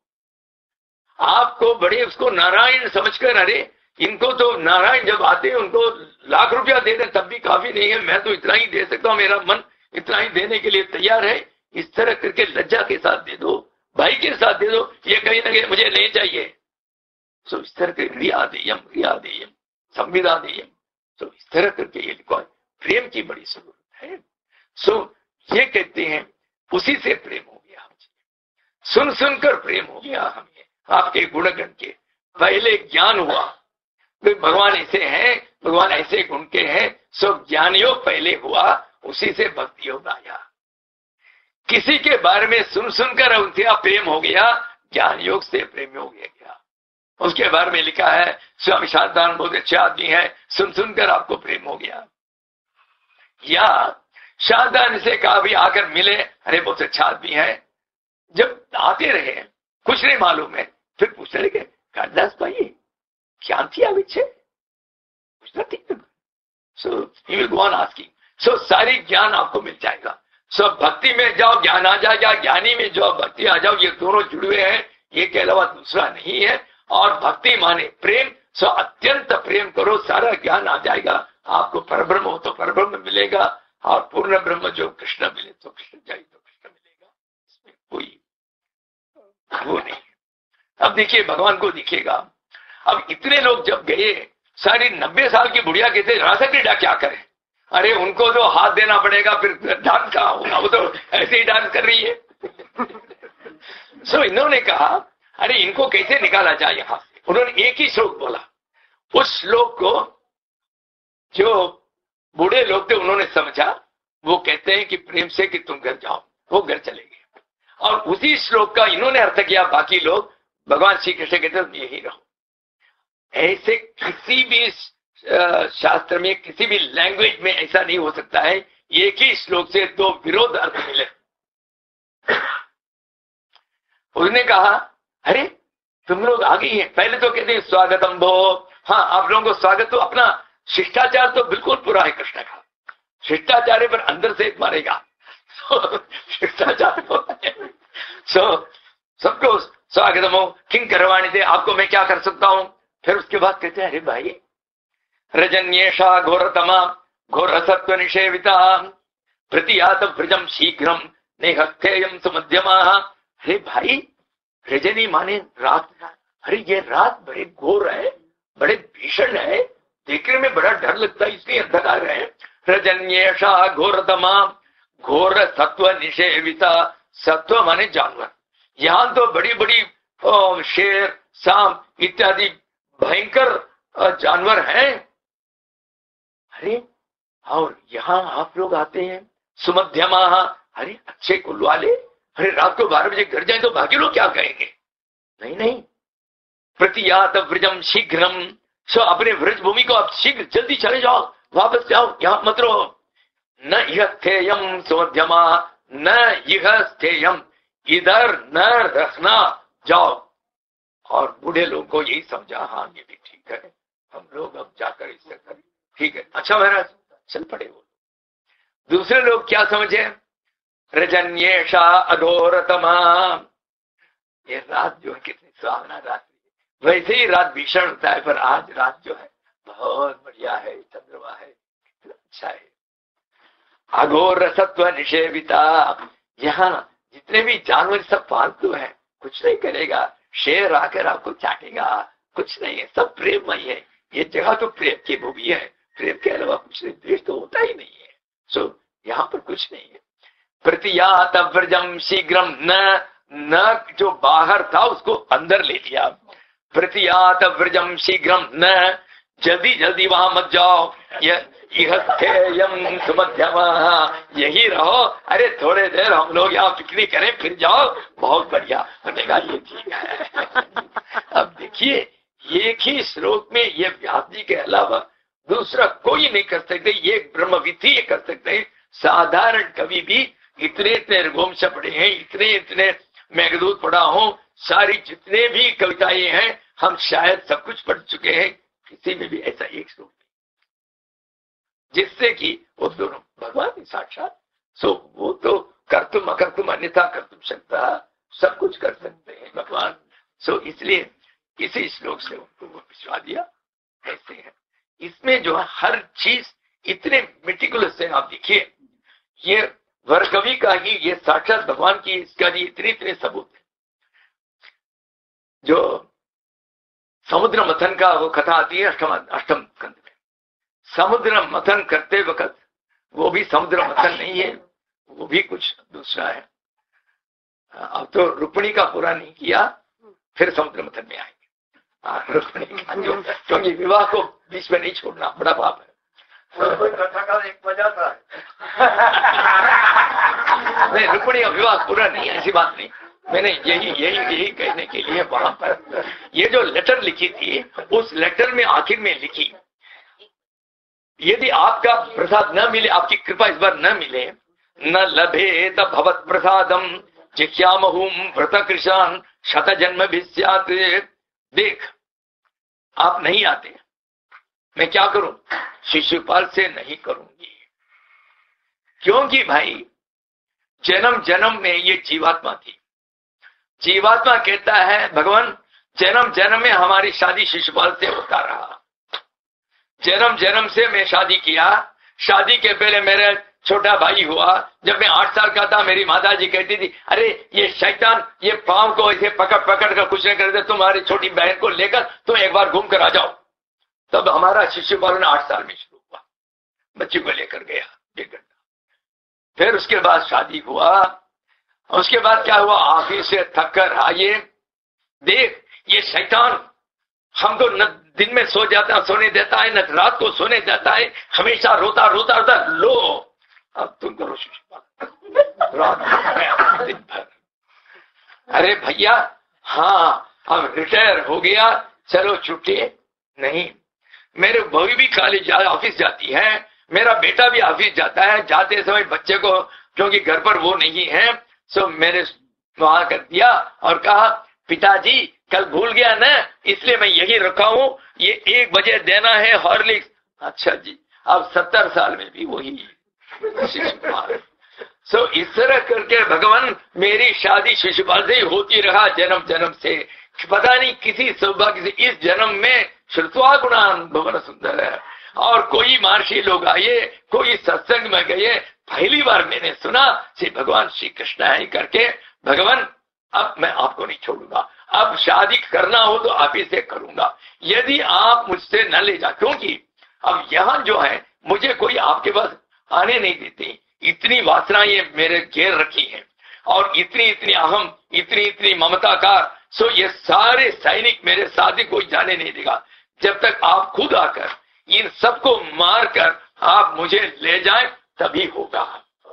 आपको बड़े उसको नारायण समझकर, अरे इनको तो नारायण जब आते हैं उनको लाख रुपया दे दें तब भी काफी नहीं है, मैं तो इतना ही दे सकता हूं, मेरा मन इतना ही देने के लिए तैयार है। इस तरह करके लज्जा के साथ दे दो, भाई के साथ दे दो, ये कहीं ना कहीं मुझे नहीं चाहिए। सो इस तरह के रियादेयम संविदादेयम, तो इस तरह करके ये लिखो, प्रेम की बड़ी जरूरत है। सो ये कहते हैं उसी से प्रेम हो गया, सुन सुनकर प्रेम हो गया हमें आपके गुणगण के। पहले ज्ञान हुआ, भगवान ऐसे हैं, भगवान ऐसे गुण के हैं, सो ज्ञान योग पहले हुआ, उसी से भक्ति योग आया। किसी के बारे में सुन सुनकर उनसे प्रेम हो गया, ज्ञान योग से प्रेम हो गया। उसके बारे में लिखा है स्वामी शारदान बहुत अच्छे आदमी है, सुन सुनकर आपको प्रेम हो गया। या शारदान से कहा भी आकर मिले, अरे बहुत अच्छा आदमी है, जब आते रहे कुछ नहीं मालूम है, फिर पूछने लगे कालिदास भाई क्या थी आप इच्छे, पूछना ठीक। So he will go on asking, so सारी ज्ञान आपको मिल जाएगा। सो भक्ति में जाओ ज्ञान आ जाएगा, ज्ञानी में जाओ भक्ति आ जाओ, ये दोनों जुड़े हैं, ये के अलावा दूसरा नहीं है। और भक्ति माने प्रेम, सो अत्यंत प्रेम करो, सारा ज्ञान आ जाएगा आपको। परब्रह्म हो तो परब्रह्म मिलेगा, और पूर्ण ब्रह्म जो कृष्ण मिले तो कृष्ण चाहिए तो कृष्ण मिलेगा, इसमें कोई वो नहीं। अब देखिए भगवान को दिखेगा। अब इतने लोग जब गए, सारी 90 साल की बुढ़िया कहते रासा क्रीड़ा क्या करे, अरे उनको तो हाथ देना पड़ेगा, फिर डांस कहाँ होगा, वो तो ऐसे ही डांस कर रही है। सो इन्होंने कहा अरे इनको कैसे निकाला जाए यहां से। उन्होंने एक ही श्लोक बोला, उस श्लोक को जो बूढ़े लोग थे उन्होंने समझा। वो कहते हैं कि प्रेम से कि तुम घर जाओ, वो घर चले गए। और उसी श्लोक का इन्होंने अर्थ किया, बाकी लोग भगवान श्री कृष्ण कहते हैं यही रहो। ऐसे किसी भी शास्त्र में, किसी भी लैंग्वेज में ऐसा नहीं हो सकता है एक ही श्लोक से 2 विरोध अर्थ मिले। उसने कहा अरे तुम लोग आ गई हैं, पहले तो कहते हैं स्वागतम भो, हाँ आप लोगों को स्वागत तो अपना शिष्टाचार तो बिल्कुल पूरा है कृष्ण का, शिष्टाचार पर अंदर से एक मारेगा। शिष्टाचार सबको स्वागतम हो, किंग करवाणी थे, आपको मैं क्या कर सकता हूं। फिर उसके बाद कहते हैं अरे भाई रजन्येषा घोरतमा घोर सत्व निषेविता प्रतियात व्रजम शीघ्रम नेहस्थेयम सुमध्यमा। अरे भाई रजनी माने रात, अरे ये रात बड़े घोर है, बड़े भीषण है, देखने में बड़ा डर लगता है, इसलिए अंधकार है। रजन्येषा घोरतमा घोर सत्व निषेविता, सत्व माने जानवर, यहां तो बड़ी बड़ी शेर सांप इत्यादि भयंकर जानवर हैं। अरे और यहां आप लोग आते हैं सुमध्यमा, अरे अच्छे कुल वाले, अरे रात को 12 बजे घर जाए तो बाकी लोग क्या कहेंगे। नहीं नहीं, प्रतियात व्रजम शीघ्रम, सो अपने व्रज भूमि को आप शीघ्र जल्दी चले जाओ, वापस जाओ, यहां मत रहो। न यह स्थेयम सुमध्यमा न यह स्थेयम, इधर न रखना, जाओ। और बूढ़े लोगों को यही समझा, हाँ ये भी ठीक है, हम लोग अब जाकर इससे करें, ठीक है, अच्छा महाराज चल पड़े। वो दूसरे लोग क्या समझे, रजन्येषा अघोरतमा, ये रात जो है कितनी सुहावना रात, वैसे ही रात भीषण होता है, पर आज रात जो है बहुत बढ़िया है, चंद्रमा है, अच्छा है। अघोर सत्व निषेविता, यहाँ जितने भी जानवर सब फालतू है, कुछ नहीं करेगा, शेर आकर आपको चाटेगा, कुछ नहीं है, सब प्रेममय है। ये जगह तो प्रेम की भूमि है, प्रेम के अलावा कुछ नहीं, द्वेष तो होता ही नहीं है। सो यहाँ पर कुछ नहीं है। प्रतियात व्रजम शीघ्रम, न जो बाहर था उसको अंदर ले लिया। प्रतियात व्रजम शीघ्रम, न जल्दी जल्दी वहां मत जाओ, यही रहो, अरे थोड़े देर हम लोग यहाँ पिकनिक करें फिर जाओ, बहुत बढ़िया बनेगा, ये ठीक है। अब देखिए एक ही श्लोक में ये व्यास जी के अलावा दूसरा कोई नहीं कर सकते, ये ब्रह्मविद ही कर सकते हैं। साधारण कवि भी इतने इतने रघुवंश पढ़े हैं, इतने इतने मेघदूत पढ़ा हूं, सारी जितने भी कविताएं हैं हम शायद सब कुछ पढ़ चुके हैं, किसी में भी ऐसा एक श्लोक नहीं जिससे कि वो दोनों भगवान ही साक्षात। सो वो तो कर्तुम अकर्तुम अन्यथा कर्तुम शक्ता, सब कुछ कर सकते हैं भगवान। सो इसलिए इसी श्लोक से उनको वो विश्वास दिया। ऐसे है इसमें जो है हर चीज इतने मेटिकुलस है। आप देखिए ये वरकवि का ही, ये साक्षात भगवान की इसका भी इतने इतने सबूत है। जो समुद्र मंथन का वो कथा आती है अष्टम कंद में, समुद्र मंथन करते वक्त वो भी समुद्र मंथन नहीं है, वो भी कुछ दूसरा है। अब तो रुक्मिणी का पूरा नहीं किया, फिर समुद्र मंथन में आएंगे। रुक्मिणी का जो, क्योंकि विवाह को बीच में नहीं छोड़ना बड़ा पाप है। कोई कथा का एक मजा था। नहीं, रुक्मिणी का विवाह पूरा नहीं है, ऐसी बात नहीं। मैंने यही कहने के लिए वहां पर ये जो लेटर लिखी थी, उस लेटर में आखिर में लिखी, यदि आपका प्रसाद न मिले, आपकी कृपा इस बार न मिले, न लभेत भवत प्रसादम जिज्ञामहूम व्रत कृशान शत जन्म भी स्यात्। देख आप नहीं आते, मैं क्या करूं, शिशुपाल से नहीं करूंगी, क्योंकि भाई जन्म जन्म में ये जीवात्मा थी। जीवात्मा कहता है भगवान जन्म जन्म में हमारी शादी शिशुपाल से होता रहा, जन्म जन्म से मैं शादी किया, शादी के पहले मेरे छोटा भाई हुआ, जब मैं 8 साल का था मेरी माता जी कहती थी अरे ये शैतान ये पांव को ऐसे पकड़ पकड़ कर कुछ नहीं करते, तुम्हारी छोटी बहन को लेकर तुम एक बार घूम कर आ जाओ। तब हमारा शिशुपालन 8 साल में शुरू हुआ, बच्ची को लेकर गया 1 घंटा, फिर उसके बाद शादी हुआ। उसके बाद क्या हुआ, ऑफिस से थक कर आइए, देख ये शैतान हमको न दिन में सोने देता है, न रात को सोने देता है, हमेशा रोता रोता रोता। लो अब तुम करो शिशुपालन रात दिन भर। अरे भैया हाँ अब रिटायर हो गया, चलो छुट्टी नहीं। मेरे बहू भी कॉलेज ऑफिस जाती है, मेरा बेटा भी ऑफिस जाता है, जाते समय बच्चे को क्योंकि घर पर वो नहीं है, सो मैंने वहां कर दिया और कहा पिताजी कल भूल गया ना, इसलिए मैं यही रखा हूं, ये 1 बजे देना है हॉर्लिक्स, अच्छा जी, अब 70 साल में भी वही शिशुपाल। सो इस तरह करके भगवान मेरी शादी शिशुपाल से ही होती रहा जन्म जन्म से। पता नहीं किसी सौभाग्य से इस जन्म में श्रुत्वा गुणान भवन सुंदर है। और कोई महर्षि लोग आए, कोई सत्संग में गए, पहली बार मैंने सुना श्री भगवान श्री कृष्ण है करके, भगवान अब मैं आपको नहीं छोड़ूंगा, अब शादी करना हो तो आप ही से करूंगा, यदि आप मुझसे न ले जा, क्योंकि अब यहां जो है मुझे कोई आपके पास आने नहीं देती, इतनी वासनाएं मेरे घेर रखी हैं और इतनी इतनी अहम, इतनी इतनी ममता का। सो ये सारे सैनिक मेरे साथ ही कोई जाने नहीं देगा जब तक आप खुद आकर इन सबको मारकर आप मुझे ले जाएं, तभी होगा।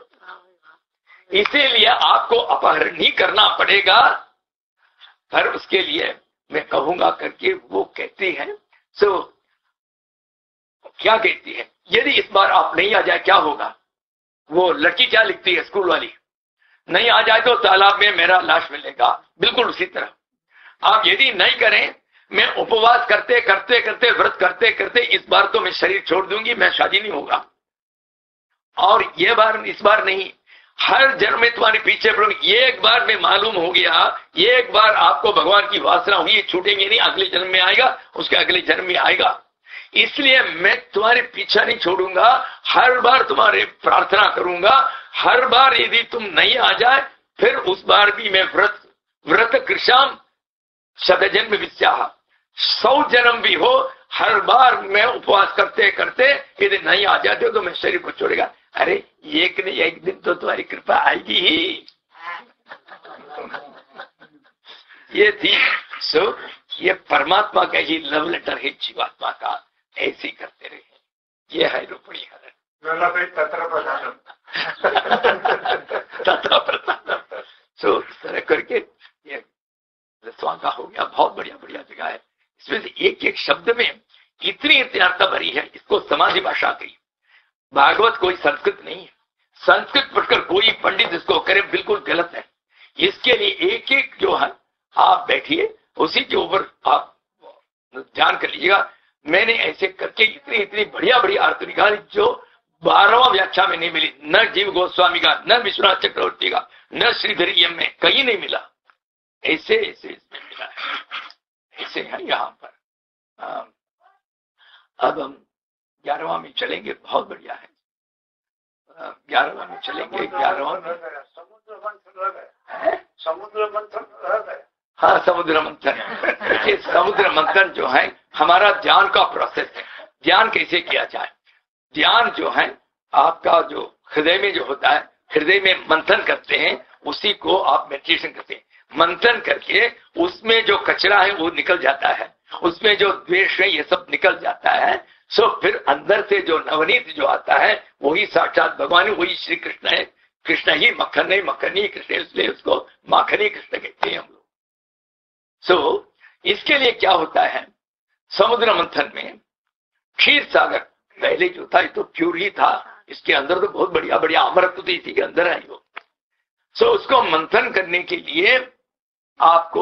इसीलिए आपको अपहरण ही करना पड़ेगा, पर उसके लिए मैं कहूंगा करके वो कहती है। सो क्या कहती है, यदि इस बार आप नहीं आ जाए क्या होगा? वो लड़की क्या लिखती है स्कूल वाली, नहीं आ जाए तो तालाब में मेरा लाश मिलेगा। बिल्कुल उसी तरह आप यदि नहीं करें, मैं उपवास करते करते करते, व्रत करते करते, इस बार तो मैं शरीर छोड़ दूंगी, मैं शादी नहीं होगा। और ये बार, इस बार नहीं, हर जन्म में तुम्हारे पीछे पड़ूंगी। एक बार में मालूम हो गया, एक बार आपको भगवान की वासना हुई, छूटेंगे नहीं, अगले जन्म में आएगा, उसके अगले जन्म में आएगा। इसलिए मैं तुम्हारे पीछा नहीं छोड़ूंगा, हर बार तुम्हारे प्रार्थना करूंगा। हर बार यदि तुम नहीं आ जाए, फिर उस बार भी मैं व्रत कृशाम शतजन्म विस्याह, 100 जन्म भी हो, हर बार मैं उपवास करते करते यदि नहीं आ जाते तो मैं शरीर को छोड़ेगा। अरे एक न एक दिन तो तुम्हारी कृपा आएगी ही। ये थी। सो ये परमात्मा का ही लव लेटर है जीवात्मा का, ऐसे ही करते रहे। ये है रूपणी हरण तथा प्रधानम। सो इस तरह करके ये स्वांगा हो गया, बहुत बढ़िया बढ़िया जगह है। इसमें से एक एक शब्द में इतनी इत्यर्थता भरी है, इसको समाधि भाषा कही। भागवत कोई संस्कृत नहीं है, संस्कृत पढ़कर कोई पंडित इसको करे बिल्कुल गलत है। इसके लिए एक एक जो है आप बैठिए, उसी के ऊपर आप ध्यान कर लीजिएगा। मैंने ऐसे करके इतनी इतनी बढ़िया बढ़िया अर्थ निकाली जो 12वां व्याख्या में नहीं मिली, न जीव गोस्वामी का, न विश्वनाथ चक्रवर्ती का, न श्रीधरी में कहीं नहीं मिला। ऐसे ऐसे इसमें मिला है, ऐसे है यहाँ पर। अब हम 11वां में चलेंगे, बहुत बढ़िया है। 11वां में चलेंगे। 11वां समुद्र मंथन। हाँ, समुद्र मंथन। देखिए समुद्र मंथन जो है हमारा ध्यान का प्रोसेस है। ध्यान कैसे किया जाए? ध्यान जो है आपका जो हृदय में जो होता है, हृदय में मंथन करते हैं, उसी को आप मेडिटेशन करते हैं। मंथन करके उसमें जो कचरा है वो निकल जाता है, उसमें जो द्वेष है ये सब निकल जाता है। सो फिर अंदर से जो नवनीत जो आता है वही साक्षात भगवान, वही श्री कृष्ण है। कृष्ण ही मक्खन नहीं, मक्खन ही कृष्ण, इसलिए उसको माखनी कृष्ण कहते हैं हम लोग। सो इसके लिए क्या होता है, समुद्र मंथन में क्षीर सागर पहले जो था ये तो प्योर ही था, इसके अंदर तो बहुत बढ़िया बढ़िया अमृत तो इसी के अंदर है वो। सो उसको मंथन करने के लिए आपको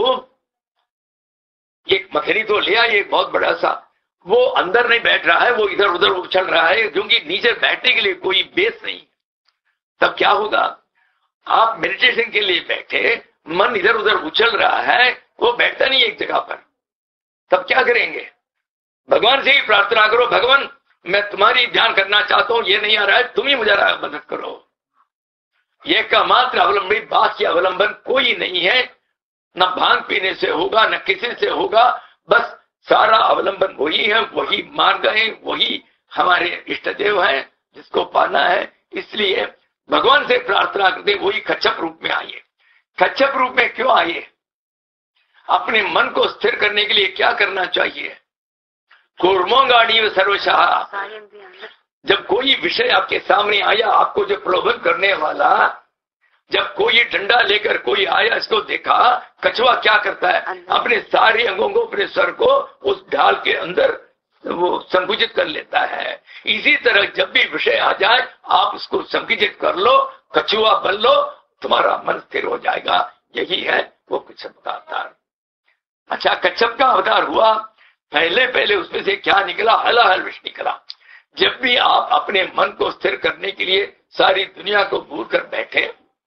एक मखनी तो ले आइए बहुत बड़ा सा, वो अंदर नहीं बैठ रहा है, वो इधर उधर उछल रहा है, क्योंकि नीचे बैठने के लिए कोई बेस नहीं। तब क्या होगा, आप मेडिटेशन के लिए बैठे, मन इधर उधर उछल रहा है, वो बैठता नहीं एक जगह पर। तब क्या करेंगे, भगवान से ही प्रार्थना करो, भगवान मैं तुम्हारी ध्यान करना चाहता हूं, ये नहीं आ रहा है, तुम ही मुझे मदद करो। ये का मात्र अवलंबन, बाकी अवलंबन कोई नहीं है, न भांग पीने से होगा, न किसी से होगा, बस सारा अवलंबन वही है, वही मार्ग है, वही हमारे इष्ट देव है जिसको पाना है। इसलिए भगवान से प्रार्थना करते, वही कच्छप रूप में आइए। कच्छप रूप में क्यों आइए? अपने मन को स्थिर करने के लिए क्या करना चाहिए? कूर्मो गाड़ी सर्वशाह। जब कोई विषय आपके सामने आया, आपको जो प्रलोभन करने वाला, जब कोई डंडा लेकर कोई आया, इसको देखा, कछुआ क्या करता है, अपने सारे अंगों को, अपने सर को उस ढाल के अंदर वो संकुचित कर लेता है। इसी तरह जब भी विषय आ जाए आप उसको संकुचित कर लो, कछुआ बन लो, तुम्हारा मन स्थिर हो जाएगा। यही है वो कच्छप का अवतार। अच्छा, कच्छप का अवतार हुआ, पहले पहले उसमें से क्या निकला, हलाहल विष निकला। जब भी आप अपने मन को स्थिर करने के लिए सारी दुनिया को भूल कर बैठे,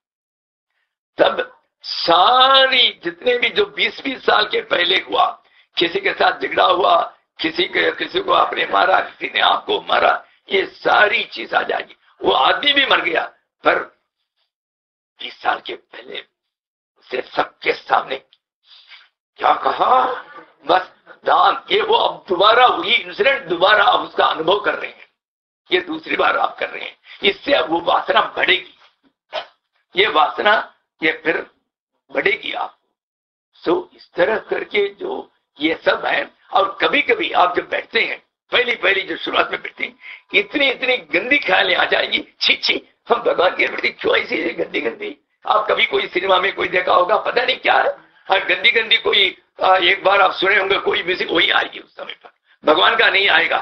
तब सारी जितने भी जो 20-20 साल के पहले हुआ, किसी के साथ झगड़ा हुआ, किसी को आपने मारा, किसी ने आपको मारा, ये सारी चीज आ जाएगी। वो आदमी भी मर गया, पर 20 साल के पहले उसे सबके सामने क्या कहा, बस दान, ये वो अब दोबारा वही इंसिडेंट, दोबारा आप उसका अनुभव कर रहे हैं, ये दूसरी बार आप कर रहे हैं। इससे अब वो वासना बढ़ेगी, ये वासना ये फिर बढ़ेगी आप। सो इस तरह करके जो ये सब है। और कभी कभी आप जब बैठते हैं, पहली जो शुरुआत में बैठते हैं, इतनी गंदी ख्यालें आ जाएंगी, छी छी हम भगवान के प्रति क्यों ऐसी गंदी। आप कभी कोई सिनेमा में कोई देखा होगा, पता नहीं क्या है, और गंदी कोई एक बार आप सुने होंगे कोई म्यूजिक, वही आएगी उस समय पर, भगवान का नहीं आएगा।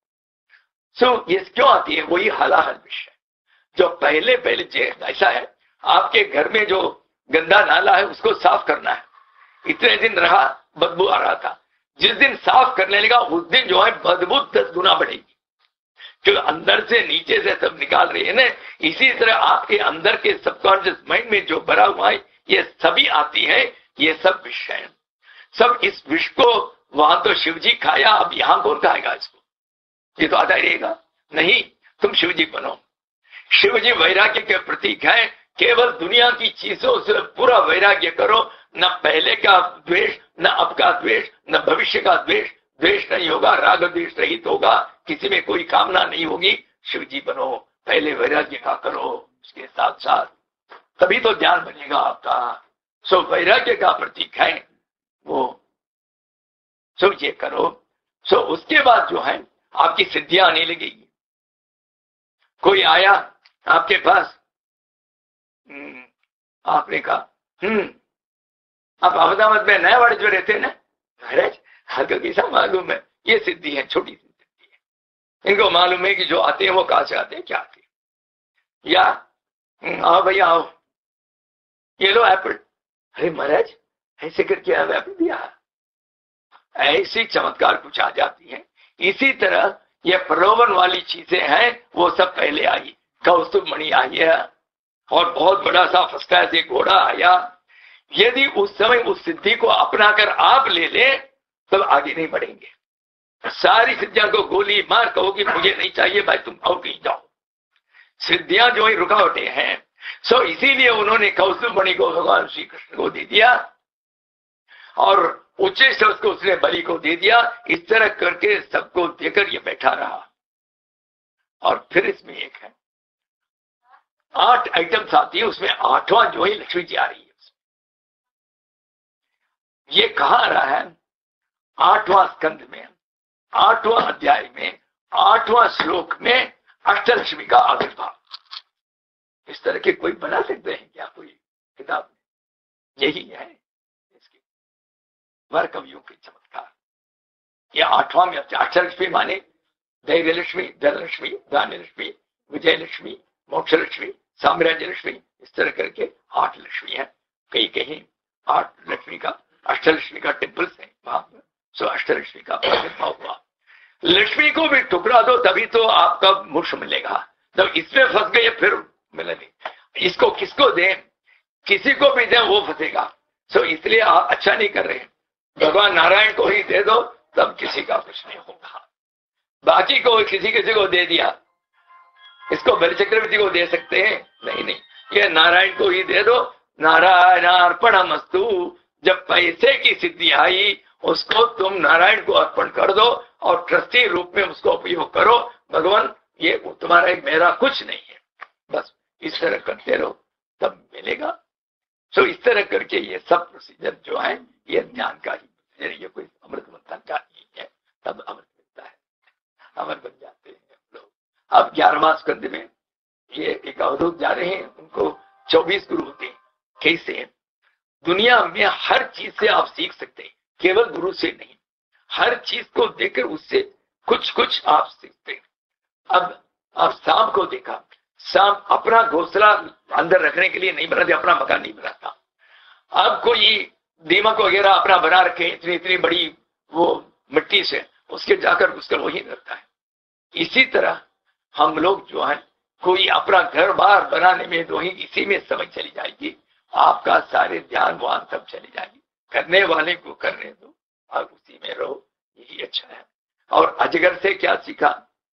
सो ये क्यों आती है, वही हालाहल विषय जो पहले ऐसा है। आपके घर में जो गंदा नाला है उसको साफ करना है, इतने दिन रहा, बदबू आ रहा था, जिस दिन साफ करने लगा उस दिन जो है बदबू 10 गुना बढ़ेगी, जो अंदर से नीचे से सब निकाल रही है ना। इसी तरह आपके अंदर के सबकॉन्शियस माइंड में जो भरा हुआ है, ये सभी आती है, ये सब विष है। सब इस विष को वहां तो शिव जी खाया, अब यहां कौन खाएगा इसको, ये तो आता ही रहेगा। नहीं, तुम शिव जी बनो। शिव जी वैराग्य के प्रतीक है, केवल दुनिया की चीजों से पूरा वैराग्य करो, न पहले का द्वेष, न अब का द्वेष, न भविष्य का द्वेष, द्वेष नहीं होगा, राग द्वेष रहित होगा, किसी में कोई कामना नहीं होगी। शिव जी बनो, पहले वैराग्य का करो, उसके साथ साथ तभी तो ध्यान बनेगा आपका। सो वैराग्य का प्रतीक है वो, सो ये करो। सो उसके बाद जो है आपकी सिद्धियां आने लगेगी। कोई आया आपके पास, आपने कहा आप अहमदाबाद में नया वाड़े जो रहते हैं ना, महाराज हल्का कैसा मालूम है, ये सिद्धि है, छोटी सी सिद्धि है। इनको मालूम है कि जो आते हैं वो कहां से आते हैं, क्या आते हैं। या आओ भैया आओ, ये लो एप्पल। अरे महाराज ऐसे करके एप्पल दिया, ऐसी चमत्कार कुछ आ जाती है। इसी तरह ये प्रलोभन वाली चीजें हैं, वो सब पहले आई। कौस्तुभ मणि आई है, और बहुत बड़ा सा फर्स्ट क्लास एक घोड़ा आया। यदि उस समय उस सिद्धि को अपनाकर आप ले ले, तब आगे नहीं बढ़ेंगे। सारी सिद्धियां को गोली मार कहोगी मुझे नहीं चाहिए भाई, तुम और कहीं जाओ। सिद्धियां जो ही रुकावटें हैं। सो इसीलिए उन्होंने कौस्तुभ मणि को भगवान श्री कृष्ण को दे दिया, और उच्चेष्ट उसको उसने बलि को दे दिया। इस तरह करके सबको देकर ये बैठा रहा। और फिर इसमें एक है 8 आइटम्स आती है, उसमें 8वां जो है लक्ष्मी जी आ रही है। ये कहां आ रहा है, 8वां स्कंद में, 8वां अध्याय में, 8वां श्लोक में अष्टलक्ष्मी का आविर्भाव। इस तरह के कोई बना सकते हैं क्या कोई किताब में? यही है इसकी वर कवियों की चमत्कार। यह 8वां में अष्टलक्ष्मी माने धैर्य लक्ष्मी, धनलक्ष्मी, धान्य लक्ष्मी, विजय लक्ष्मी, मोक्ष लक्ष्मी, साम्राज्य लक्ष्मी, इस तरह करके 8 लक्ष्मी है। कहीं 8 लक्ष्मी का, अष्टलक्ष्मी का टेम्पल्स है वहां पर। सो अष्टलक्ष्मी का आविर्भाव हुआ। लक्ष्मी को भी टुकड़ा दो तभी तो आपका मोक्ष मिलेगा। जब इसमें फंस गए फिर मिले नहीं। इसको किसको दें, किसी को भी दें वो फंसेगा। सो इसलिए आप अच्छा नहीं कर रहे हैं। भगवान नारायण को ही दे दो, तब किसी का कुछ नहीं होगा। बाकी को किसी को दे दिया, इसको बलि चक्रवर्ती को दे सकते हैं? नहीं, ये नारायण को ही दे दो। नारायणार्पणमस्तु। जब पैसे की सिद्धि आई, उसको तुम नारायण को अर्पण कर दो और ट्रस्टी रूप में उसको उपयोग करो। भगवान ये तुम्हारा मेरा कुछ नहीं है, बस इस तरह करते रहो तब मिलेगा। सो इस तरह करके ये सब प्रोसीजर जो है ये ज्ञान का ही प्रोसीजर, ये कोई अमृत मंथन का नहीं है। तब अमृत मिलता है, अमर बन जाते हैं लोग। अब 11वां स्कंद में ये एक अवधूत जा रहे हैं, उनको 24 गुरु होते हैं। कैसे? दुनिया में हर चीज से आप सीख सकते हैं, केवल गुरु से नहीं। हर चीज को देखकर उससे कुछ आप सीखते हैं। अब आप सांप को देखा, सांप अपना घोंसला अंदर रखने के लिए नहीं बनाते, अपना मकान नहीं बनाता। अब कोई दीमक वगैरह अपना बना रखे इतनी बड़ी वो मिट्टी से, उसके जाकर उसका वही रहता है। इसी तरह हम लोग जो है कोई अपना घर बार बनाने में तो ही इसी में समय चली जाएगी, आपका सारे ध्यान वहां सब चली जाएगी। करने वाले को करने दो और उसी में रहो, यही अच्छा है। और अजगर से क्या सीखा?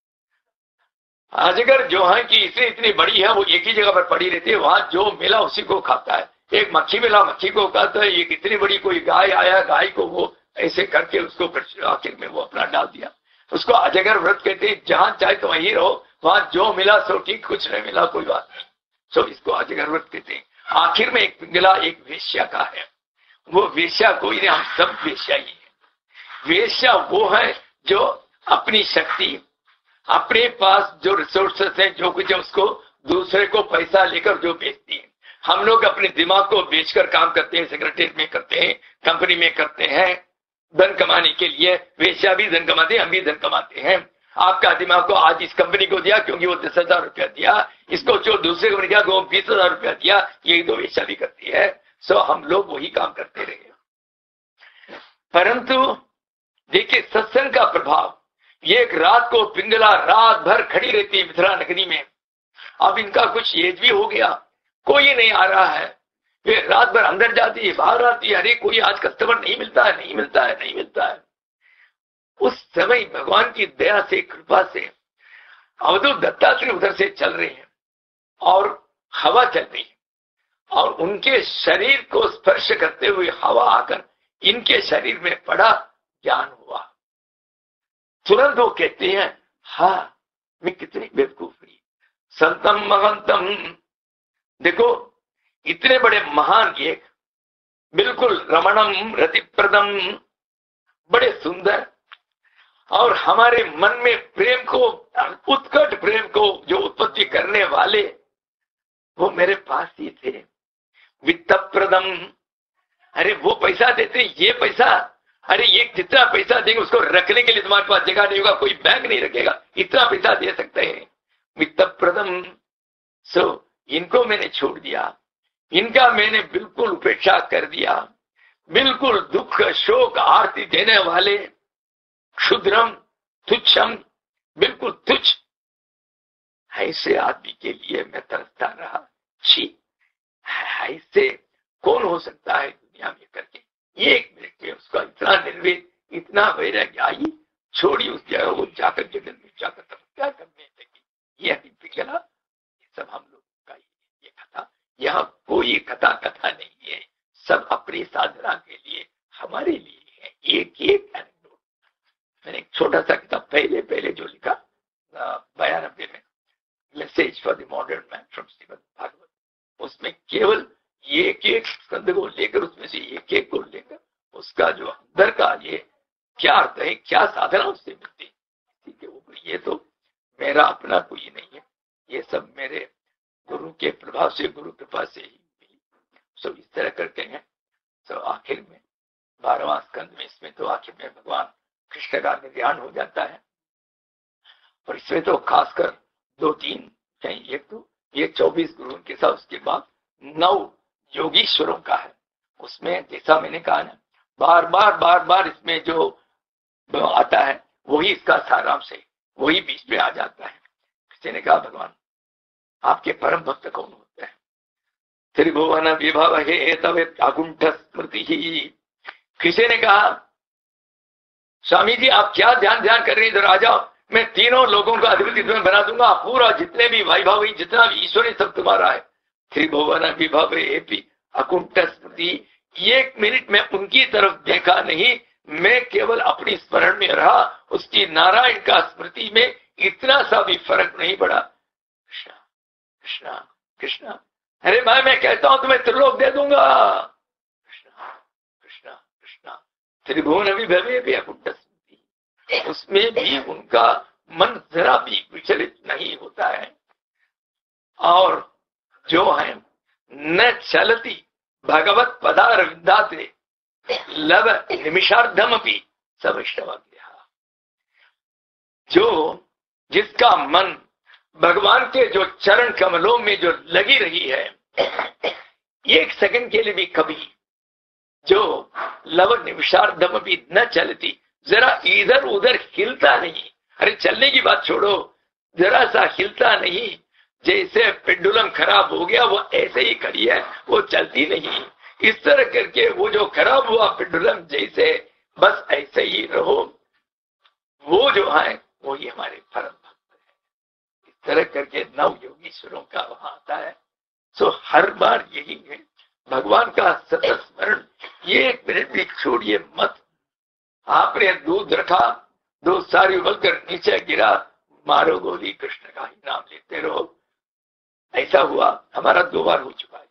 अजगर जो है कि इसे इतनी बड़ी है, वो एक ही जगह पर पड़ी रहती है, वहां जो मिला उसी को खाता है। एक मक्खी मिला, मक्खी को खाता है। एक इतनी बड़ी कोई गाय आया, गाय को वो ऐसे करके उसको आखिर में वो अपना डाल दिया। उसको अजगर व्रत कहते हैं। जहां चाहे तो वहीं रहो, वहां जो मिला सो ठीक, कुछ नहीं मिला कोई बात नहीं, सो इसको अजगर व्रत कहते हैं। आखिर में एक पिंगला एक वेश्या का है। वो वेश्या कोई नहीं, हम सब वेश्या ही है। वेश्या वो है जो अपनी शक्ति, अपने पास जो रिसोर्सेस है, जो कुछ है, उसको दूसरे को पैसा लेकर जो बेचती है। हम लोग अपने दिमाग को बेचकर काम करते हैं, सेक्रेटरी में करते हैं, कंपनी में करते हैं, धन कमाने के लिए। वेश्या भी धन कमाते हैं, हम भी धन कमाते हैं। आपका दिमाग को आज इस कंपनी को दिया क्योंकि वो 10,000 रुपया दिया, इसको जो दूसरे कंपनी दिया वो 20,000 रुपया दिया, यही तो वेश्या भी करती है। सो हम लोग वही काम करते रहे। परंतु देखिए सत्संग का प्रभाव, ये एक रात को पिंगला रात भर खड़ी रहती है मिथिला नगरी में। अब इनका कुछ एज भी हो गया, कोई नहीं आ रहा है। वे रात भर अंदर जाती है, बाहर आती है, अरे कोई आज कस्टमर नहीं मिलता है, नहीं मिलता है, नहीं मिलता है। उस समय भगवान की दया से, कृपा से अवधूत दत्तात्रेय उधर से चल रहे हैं और हवा चल रही है, और उनके शरीर को स्पर्श करते हुए हवा आकर इनके शरीर में पड़ा, ज्ञान हुआ। तुरंत वो कहते हैं, हाँ मैं कितनी बेवकूफ हुई। संतम महंतम, देखो इतने बड़े महान एक, बिल्कुल रमणम रतिप्रदम, बड़े सुंदर, और हमारे मन में प्रेम को, उत्कट प्रेम को जो उत्पत्ति करने वाले, वो मेरे पास ही थे। वित्तप्रदम, अरे वो पैसा देते, ये पैसा, अरे ये जितना पैसा देंगे उसको रखने के लिए तुम्हारे पास जगह नहीं होगा, कोई बैंक नहीं रखेगा, इतना पैसा दे सकते हैं। वित्तप्रदम, सो इनको मैंने छोड़ दिया, इनका मैंने बिल्कुल उपेक्षा कर दिया। बिल्कुल दुख शोक आरती देने वाले, क्षुद्रम तुच्छम, बिल्कुल तुच्छ, ऐसे आदमी के लिए मैं तरसता रहा। छी, ऐसे कौन हो सकता है दुनिया में करके। एक मिनट में उसका इतना निर्वेद, इतना वैराग्य आई, छोड़ी उस जगह को, जाकर जंगल में जाकर तपस्या करने लगी। ये पिघला, ये सब हम लोग का ये कथा, यहाँ कोई कथा नहीं है, सब अपनी साधना के लिए, हमारे लिए है। एक एक एनेक्डोट, मैंने एक छोटा सा किताब पहले जो लिखा 92 में, message for the modern man from Shrimad Bhagavat, उसमें केवल एक एक स्कंद को लेकर, उसमें से एक एक को लेकर उसका जो अंदर का ये क्या अर्थ है, क्या साधना उससे मिलती है, इसी के ऊपर। ये तो मेरा अपना कोई नहीं है, ये सब मेरे गुरु के प्रभाव से, गुरु कृपा से ही मिली। सब इस तरह करते हैं। तो आखिर में 12वां स्कंद में, इसमें तो आखिर में भगवान कृष्ण का निर्याण हो जाता है, और इसमें तो खासकर 2-3 कहीं, एक तो ये 24 गुरुओं के साथ, उसके बाद 9 योगीश्वरों का है। उसमें जैसा मैंने कहा ना, बार बार इसमें जो आता है वही इसका सारांश है, वही बीच में आ जाता है। किसी ने कहा, भगवान आपके परम भक्त कौन होते हैं? त्रिभुवन विभव हे तव अकुंठ स्मृति ही। किसी ने कहा, स्वामी जी आप क्या ध्यान कर रहे हैं, इधर आ जाओ, मैं तीनों लोगों का अधिपति तुम्हें बना दूंगा, पूरा जितने भी वैभव, जितना भी ईश्वर है सब तुम्हारा है। त्रिभुवन विभव हे अकुंठ स्मृति, एक मिनट में उनकी तरफ देखा नहीं, मैं केवल अपनी स्मरण में रहा, उसकी नारायण का स्मृति में इतना सा भी फर्क नहीं पड़ा। कृष्णा कृष्णा कृष्णा, अरे भाई मैं कहता हूं तुम्हें त्रिलोक दे दूंगा। कृष्णा कृष्णा कृष्णा, त्रिभुवन विभव भी अकुंठ स्मृति, उसमें भी उनका मन जरा भी विचलित नहीं होता है। और जो है न चलती भगवत पदार विदाते लव निमिषार्धम अपनी सविष्टवग्रह, जो जिसका मन भगवान के जो चरण कमलों में जो लगी रही है, एक सेकंड के लिए भी कभी जो लव निमिषार्धम भी न चलती, जरा इधर उधर हिलता नहीं, अरे चलने की बात छोड़ो, जरा सा हिलता नहीं, जैसे पेंडुलम खराब हो गया वो ऐसे ही खड़ी है, वो चलती नहीं। इस तरह करके वो जो खराब हुआ पेंडुलम जैसे, बस ऐसे ही रहो। वो जो है वो ही हमारे परम भक्त है। इस तरह करके नव योगीश्वरों का वहां आता है। सो हर बार यही है, भगवान का सतत स्मरण। ये एक मिनट भी छोड़िए मत। आपने दूध रखा, दूध सारी उबलकर नीचे गिरा, मारो गोली, कृष्ण का ही नाम लेते रहो। ऐसा हुआ, हमारा 2 बार हो चुका है।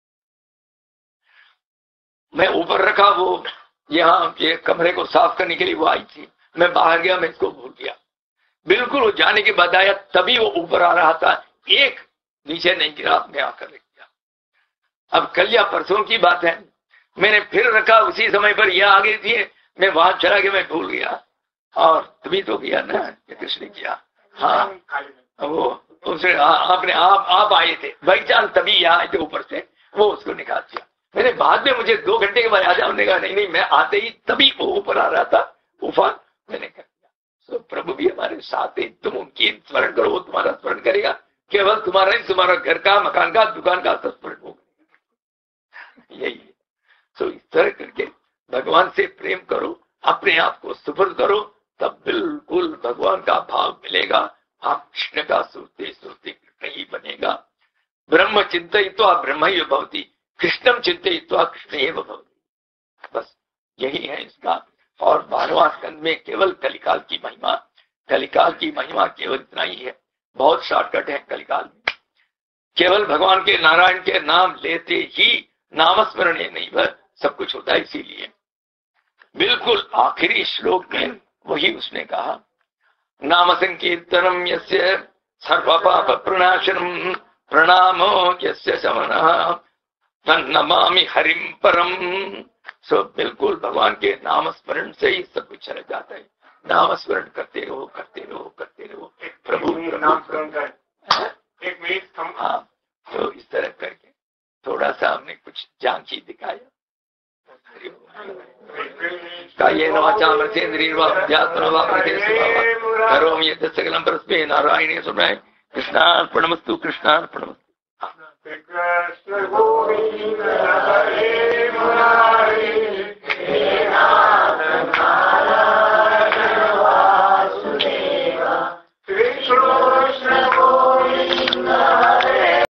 मैं ऊपर रखा, वो यहाँ ये कमरे को साफ करने के लिए वो आई थी, मैं बाहर गया, मैं इसको भूल गया। बिल्कुल वो जाने के बाद आया, तभी वो ऊपर आ रहा था, एक नीचे नहीं गिरा, मैं आकर रख गया। अब कल या परसों की बात है, मैंने फिर रखा, उसी समय पर यह आ गई थी, मैं वहां चला गया, मैं भूल गया। और तभी तो किया ना, किसने किया? हाँ, वो उसने आपने आप आए थे भाई चांद, तभी यहाँ आए थे ऊपर से, वो उसको निकाल दिया। मैंने बाद में, मुझे 2 घंटे के बाद याद आने का, नहीं मैं आते ही तभी वो ऊपर आ रहा था, उफान मैंने कर दिया। तो प्रभु भी हमारे साथ है, तुम उनकी स्मरण करो, वो तुम्हारा स्मरण करेगा। केवल तुम्हारा नहीं, तुम्हारा घर का, मकान का, दुकान का स्मरण होगा। यही है। तो इस तरह करके भगवान से प्रेम करो, अपने आप को सुपुर्द करो, तब बिल्कुल भगवान का भाव मिलेगा। आप कृष्ण का सुरते सुरते कृष्ण ही बनेगा। ब्रह्म चिंतयित्वा ब्रह्मैव भवति, कृष्णम चिंतयित्वा कृष्ण एव भवति। बस यही है इसका। और 12वां स्कंद में केवल कलिकाल की महिमा, कलिकाल की महिमा केवल इतना ही है। बहुत शॉर्टकट है कलिकाल में। केवल भगवान के, नारायण के नाम लेते ही नामस्मरण नहीं सब कुछ होता है। इसीलिए बिल्कुल आखिरी श्लोक में वही उसने कहा, नाम संकीर्तनम यस्य सर्व पाप प्रणाशनम प्रणामो यस्य शमनः तन्नमामि हरिम परम। सो बिल्कुल भगवान के नाम स्मरण से ही सब कुछ चला जाता है। नाम स्मरण करते रहो, करते रहो, करते रहो। प्रभु हाँ, तो इस तरह करके थोड़ा सा हमने कुछ झांकी दिखाया। कायेन वाचा मनसेन्द्रियैर् वा बुद्ध्यात्मना वा प्रकृते करोमि यत् सकलं परस्मै नारायणे सुनाय। कृष्णार्पणमस्तु, कृष्णार्पणमस्तु।